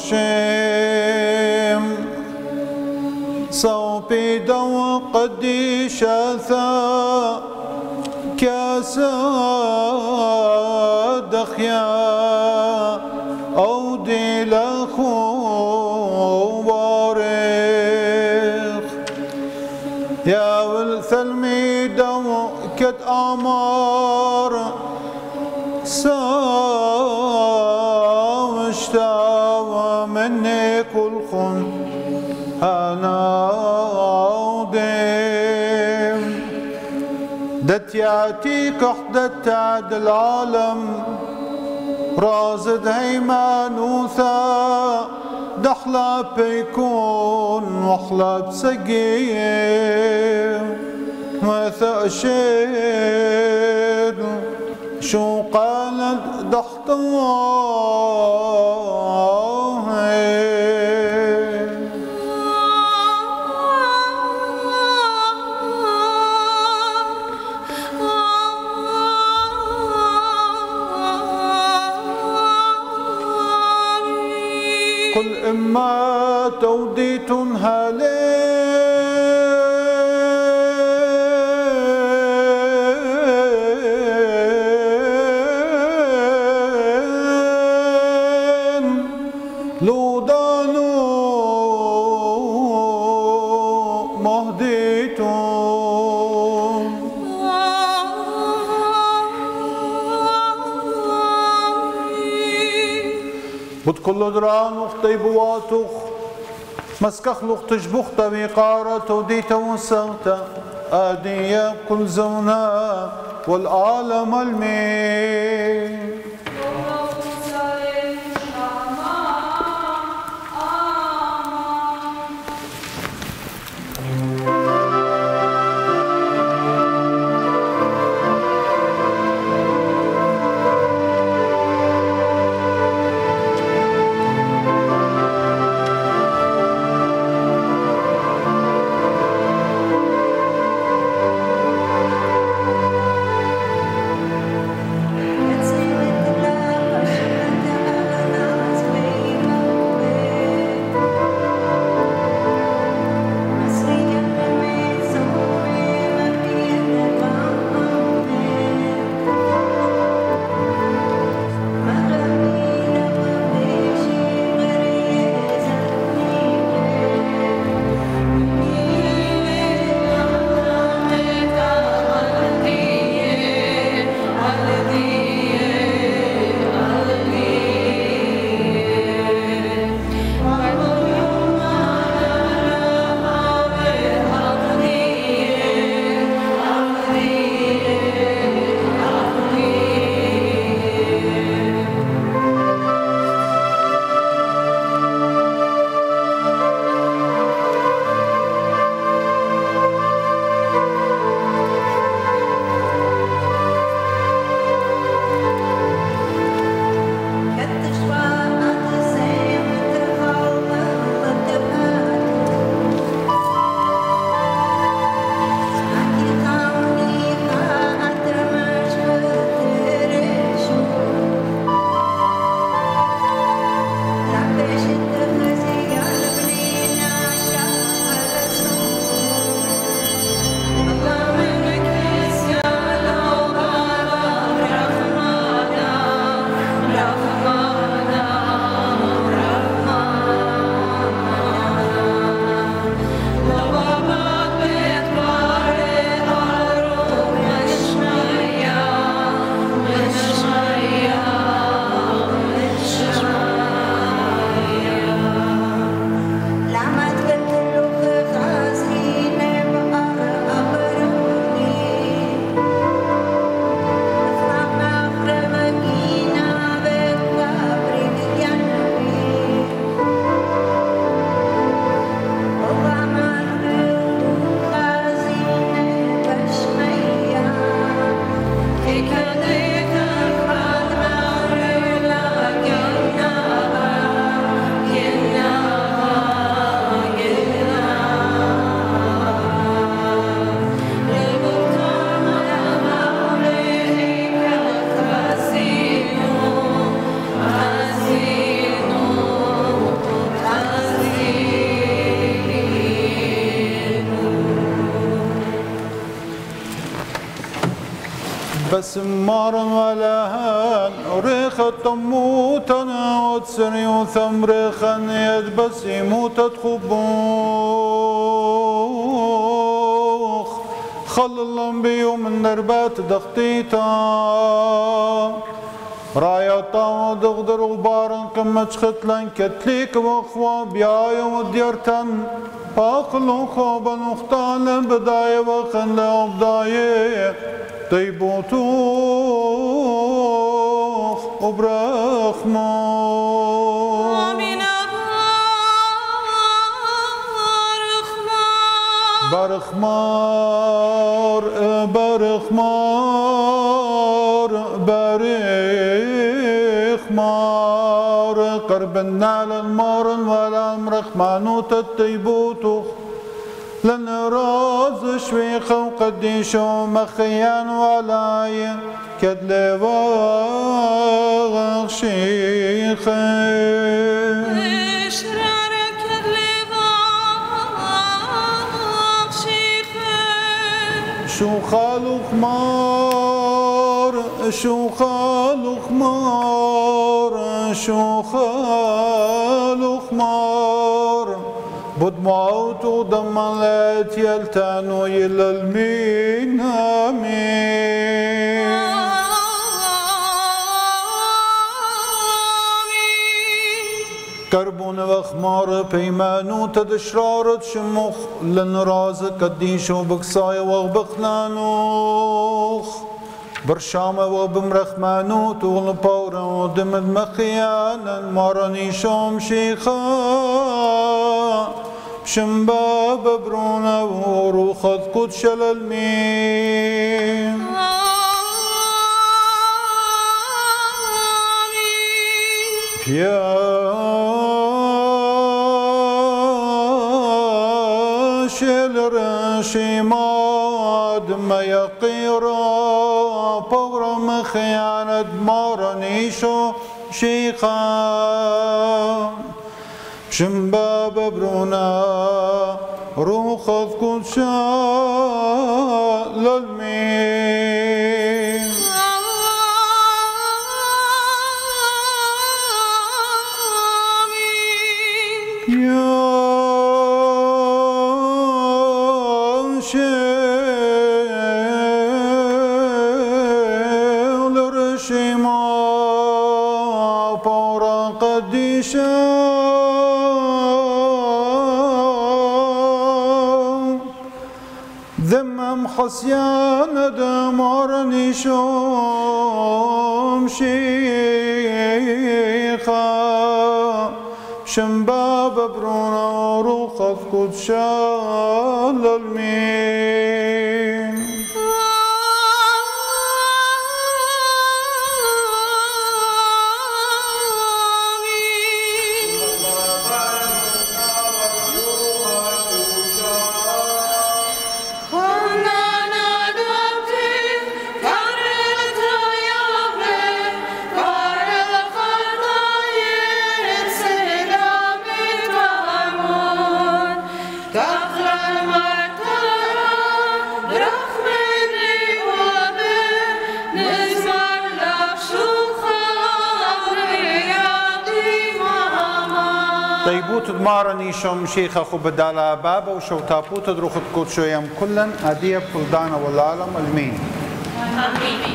دخشيم صوبي دو قدي شاثا كاسد خيا أودي لخو بارخ يا ولث الميدو كد أمار ساوشتا مني كل خن أنا أوديم دت يعطيك حدت عد العالم رازد هيمانوثا دحلا بيكون وحلا بسقيم مثا شيد شو قالت قل إما توديت هالين لودانو مهديتون بتكل دران وخطي بواتوخ مسكخ لوخ تجبخ طبيقارة وديت وسغتا آدية كل زونا والعالم المين Let's say with بس مارا ولهان ريخة تموتنا وتسري وثم ريخا يدبس يموت خبوخ خلل بيوم النربات دختيتا رايا طاو دغدر وبارن كمتش ختلن كتليك وخوا بيايا وديرتن باقلو خوبا نختال بداية وخن لأبداية طيبوتوخ وبرخمو آمين برخمار برخمار برخمار قربنا للمارن ولا مرخمانوت الطيبوتوخ لن راز شويخ وقديشو مخيان ولاي كدلي واغ شيخ إشرارك كدلي واغ شيخ شو خالو خمار شو خالو خمار شو خالو خمار بود موت ودملت يلتانو إلى المين آمين كربون وخمار بيمانو تدشرارت شموخ لنراز قديشو بكساي وبخلانوخ برشامة وبمرخمانو طول بورا ودمد مخيانا مارني شوم شيخا شمباب برونا وروخذ قدش للمين يا شل رشيماد ما يقيرا بورا مخيانة مارنيشو شيخا شمباب برونا روخذ قدشا للمين يا شيل رشيما بورا قديشا ذمم خصيان دمارني شوم شيخا شمباب برونا روخذ قدشا للمين طيبوت دمارني شوم شيخة خو بدالا بابا وشو تابوت دروخ تكوت شو يم كلن أدية بلدانا والعالم المين آمين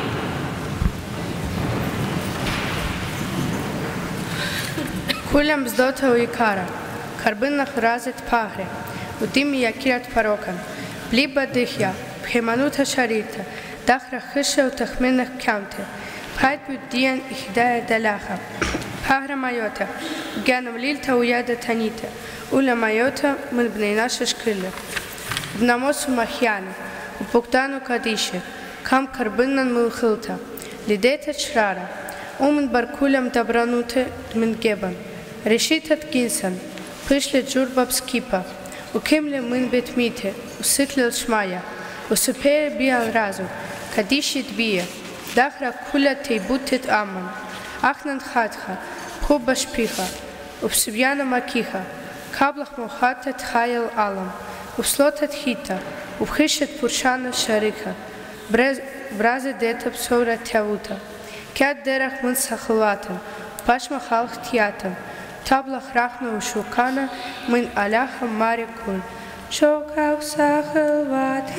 كلم بزدوتا ويكارا كربنا خرازت باهرة وديم يكيرت فاروكان بليبا دخيا بخيمانوتا شريتا داخرة خشة وتخمينة كامتة بهايت بوديان إخداية دلاخة باهرة مايوتا جانم ليلتا ويادا تانيتا أولا مايوتا من بنيناش شكلة بناموسو مخيانا وبوكتانو كاديشة كام كربنا ملخلتا لديتا شرارة ومن بركولم دبرانوتا من جبن رشيتت جنسن بشل جوربا بسكيبا وكمل من بيت ميته وستل الشمايا وسبير بيان رازو كاديشت بيه داخرة كلها تيبوتت آمن أخنن خاتخا بخوبا شبيخا وبسبيانا ماكيخا كابلخ موخاتا تخايل عالم وبسلوتا تخيتا وبخشت برشانا شريكا برازة ديتا بصورة تاوتا كاد درخ من سخلواتم باشما خالق تياتم تابلخ راخنا وشوكانا من ألاها ماريكون شوكا وسخلوات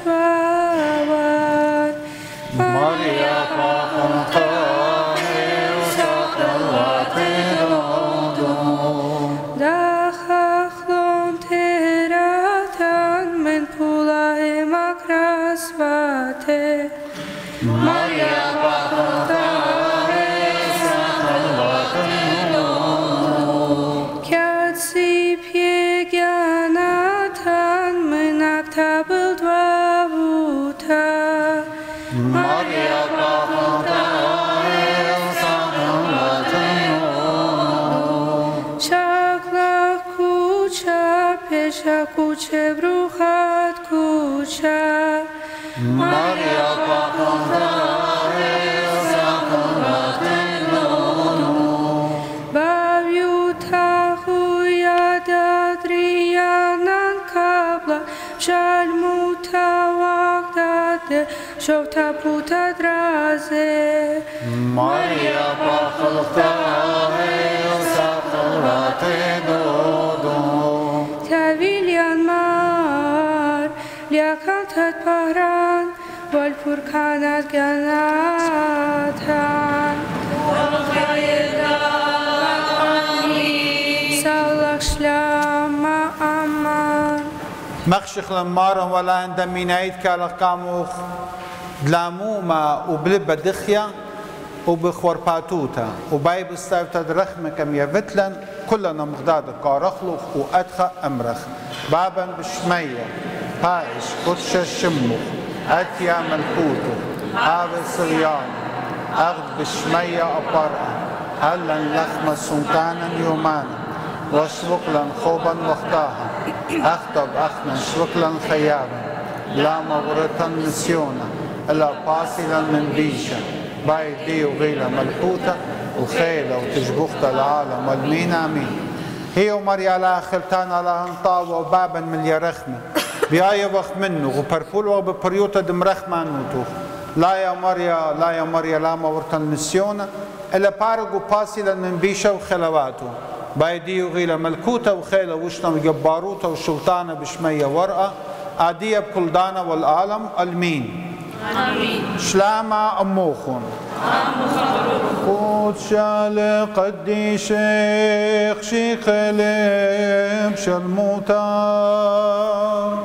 شوابات ماريا فاخنقاني وسخلوات داخلون تيراتان من بولاي مكراسواته ماريا فاخنقاني وسخلوات كاتسي بيجاناتان من أكتاب الدوابوتا ماريا فاخنقاني وسخلوات شاكلا كوچا پیشا کوچه بروخات کوچا ماريا فاخنقاني وسخلوات باويوتا خويا دادريانان كابلا شالموتا وقداد شوتا بوتا درازي ماريا فاخنقاني وسخلوات تاويليان مار لياكانتات بهران والفركانات جناتان صالح شلاما أمان مخشخ لمارا ولا عند مينايد كالقاموخ دلاموما وبلبا دخيا وبخور باتوتا وبايب استاوتا درخمكم يفتلن كلنا مغداد كارخلوخ وأدخى أمرخ بابا بشمية هايش قدش الشموخ أتيا ملكوتو هذا الصريان أخذ بشمية أبرأة هلا لخمة سلطانا يومانا واشوكلا خوبا واختاها أخطب أخنا شوكلا خيابا لا مغرطا نسيونا إلا باصلا من بيشا باي دي وغيلة ملحوتة وخيلة وتجبخت العالم والمين آمين هي ومريا لا خلتان على هنطاوة وبابا من يرخمة بياي وقت منه وبرفول وببريوتا دمرخمة نوتوخ لا يا مريا لا مغرطا نسيونا إلا بارغو باصلا من بيشا وخلواته باي دي وغيلة ملكوتة وخيلة وشنا وجباروتة وشلطانة بشمية ورقة عادية بكل دانا والعالم المين آمين. شلاما أموخون قدشال قدي شيخ شيخ ليم شلموتا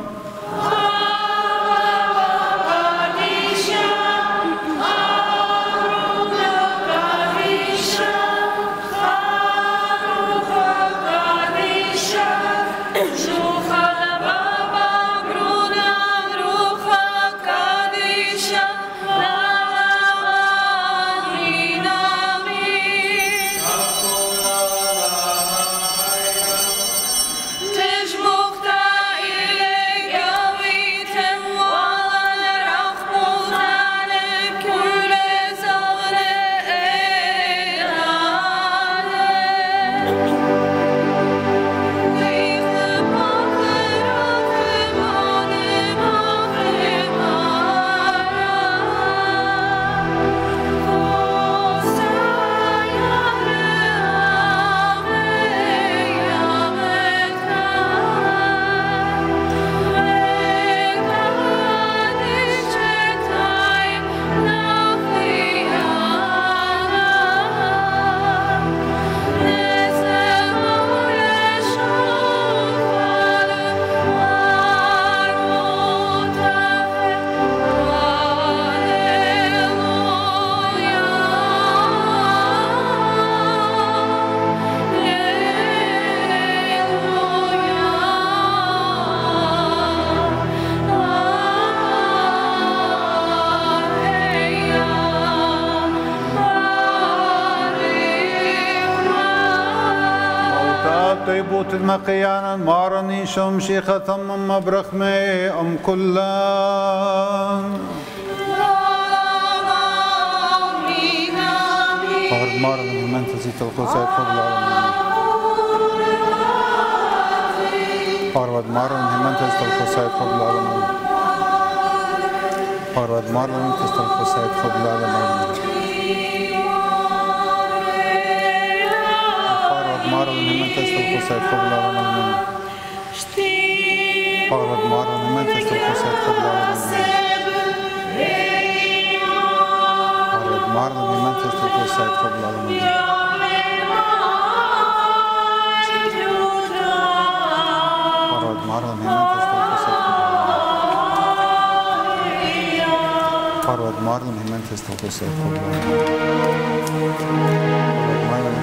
طيبوت المقيانا مارني شمشيخة ثم مبرخمي أم كلان فارد مارن من تزيت القصائد فوق العالمين فارد مارن من تزيت القصائد فوق العالمين Parvad Marlon testel Husayt Fobulala Marlon. Parvad Marlon Himen testel Husayt Fobulala Marlon. Parvad Marlon Himen testel Husayt Fobulala Marlon. Parvad Marlon Himen testel Husayt Fobulala Marlon. Parvad Marlon Himen testel Husayt Parvad Marlon Himen testel Husayt Fobulala Marlon.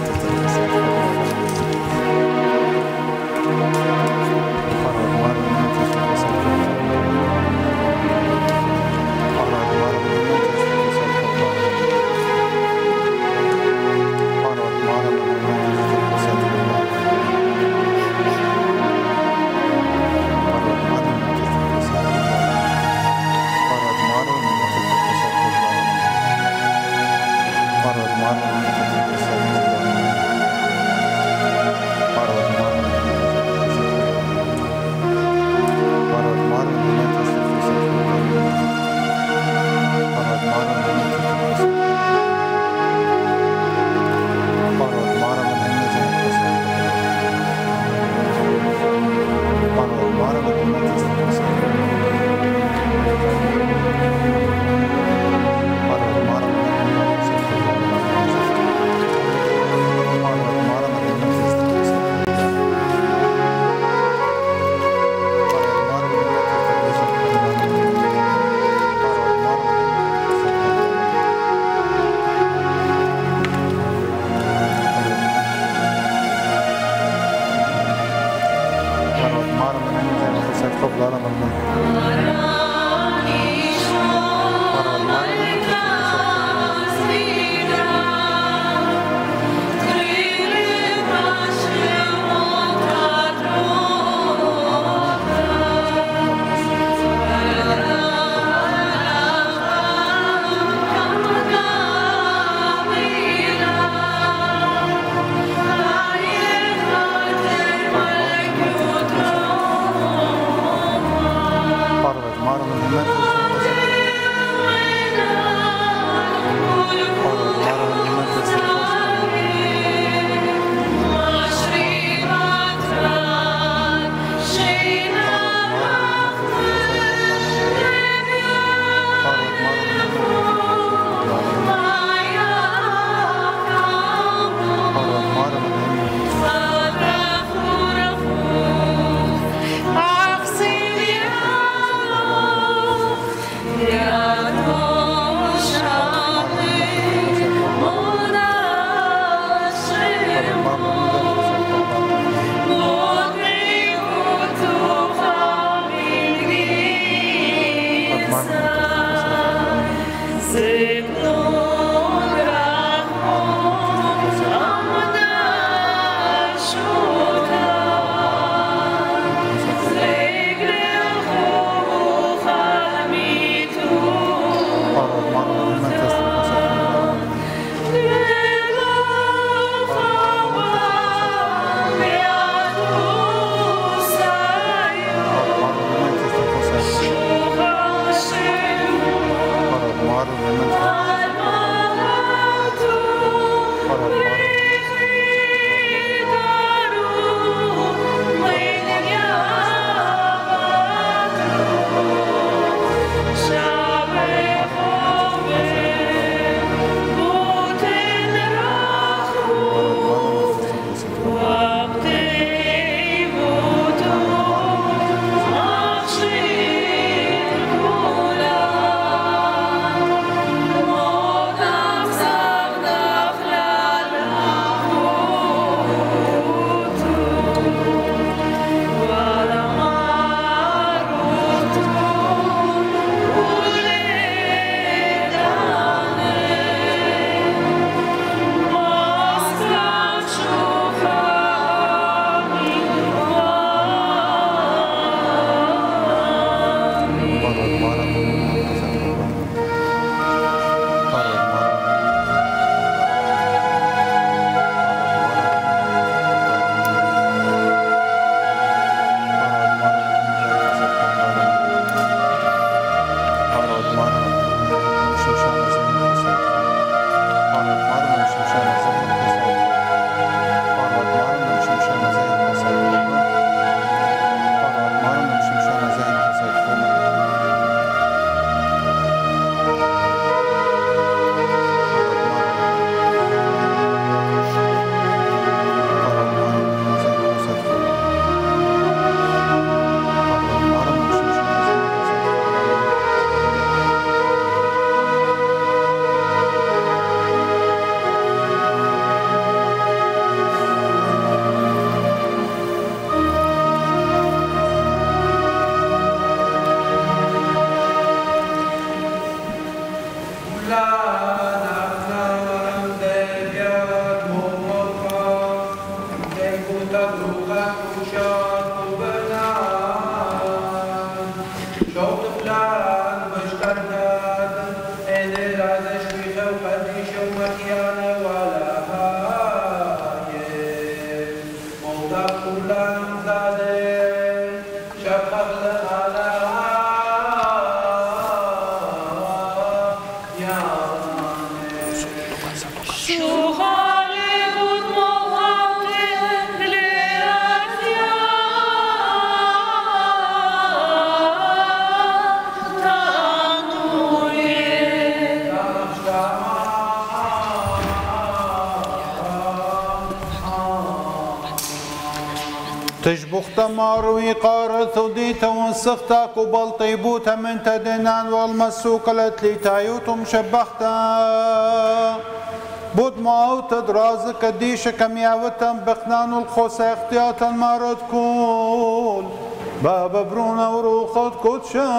تجبخت ماروي قارث وديت وانسختا قبل طيبوتا من تدنان والمسوق لتلي تايوت مشبختا بود موت درازك الديش كمياوتا بخنان الخوصة اختياتا مارد كول باب برونا وروخت كتشا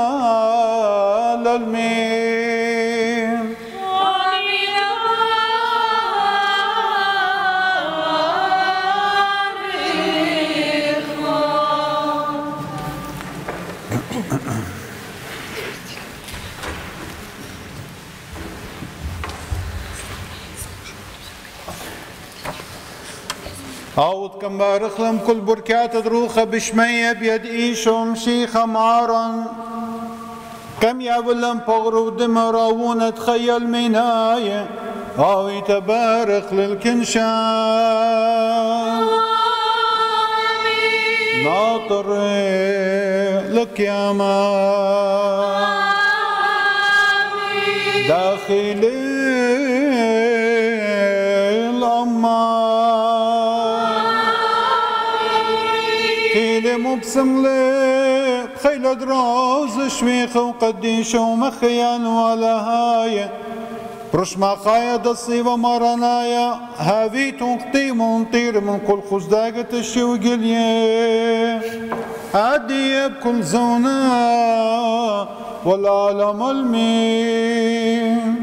للمين عود كم بارخلم كل بركات دروخة بشمية بيد إيشهم شيخة مارا كم يعولم بغرو دمراوون تخيل مناية أو يتبارخ للكنشان ناطر لك يا ما داخل مبسم لي بخيل دراز شميخ وقديش ومخيان ولا هاي برش ما خايد الصيبة مرنايا هافيت وقتيم ونطير من كل خزداقة الشوقلية عادية بكل زونا والعالم المين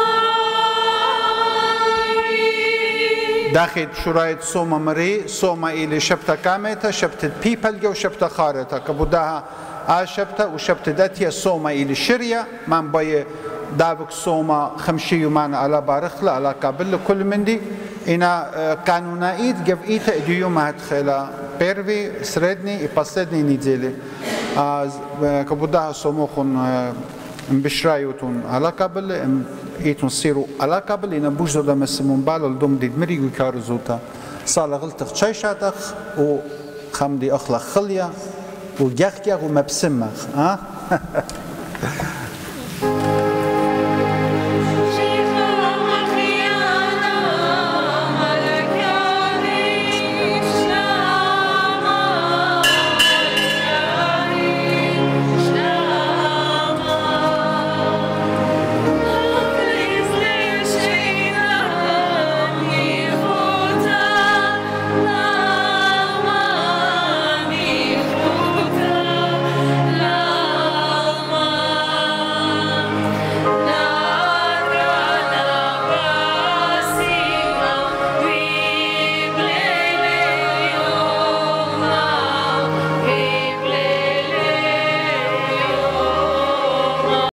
داخل شرايط صومة مري صومة إلي شبتة كاميتا شبتة بيبلجة وشبتة خارطة كبوداها شبتة وشبتة داتية صومة إلي شرية من باي دابك صومة خمشي يومان على بارخلة على كابل كل من دي إنا قانونائيت جف إيتا إديو ما هتخيلا بيرفي سردني إباسدني نيزيلي كبوداها صوموخن بشرايوتون على كابل إيتون سيرو على كابل إن بوجدو دم السمون بالل دم ديد مري ويكارزوتا صار غلطخ شايشاتخ وخمدي أخلا خليا وجاخيا ومبسمخ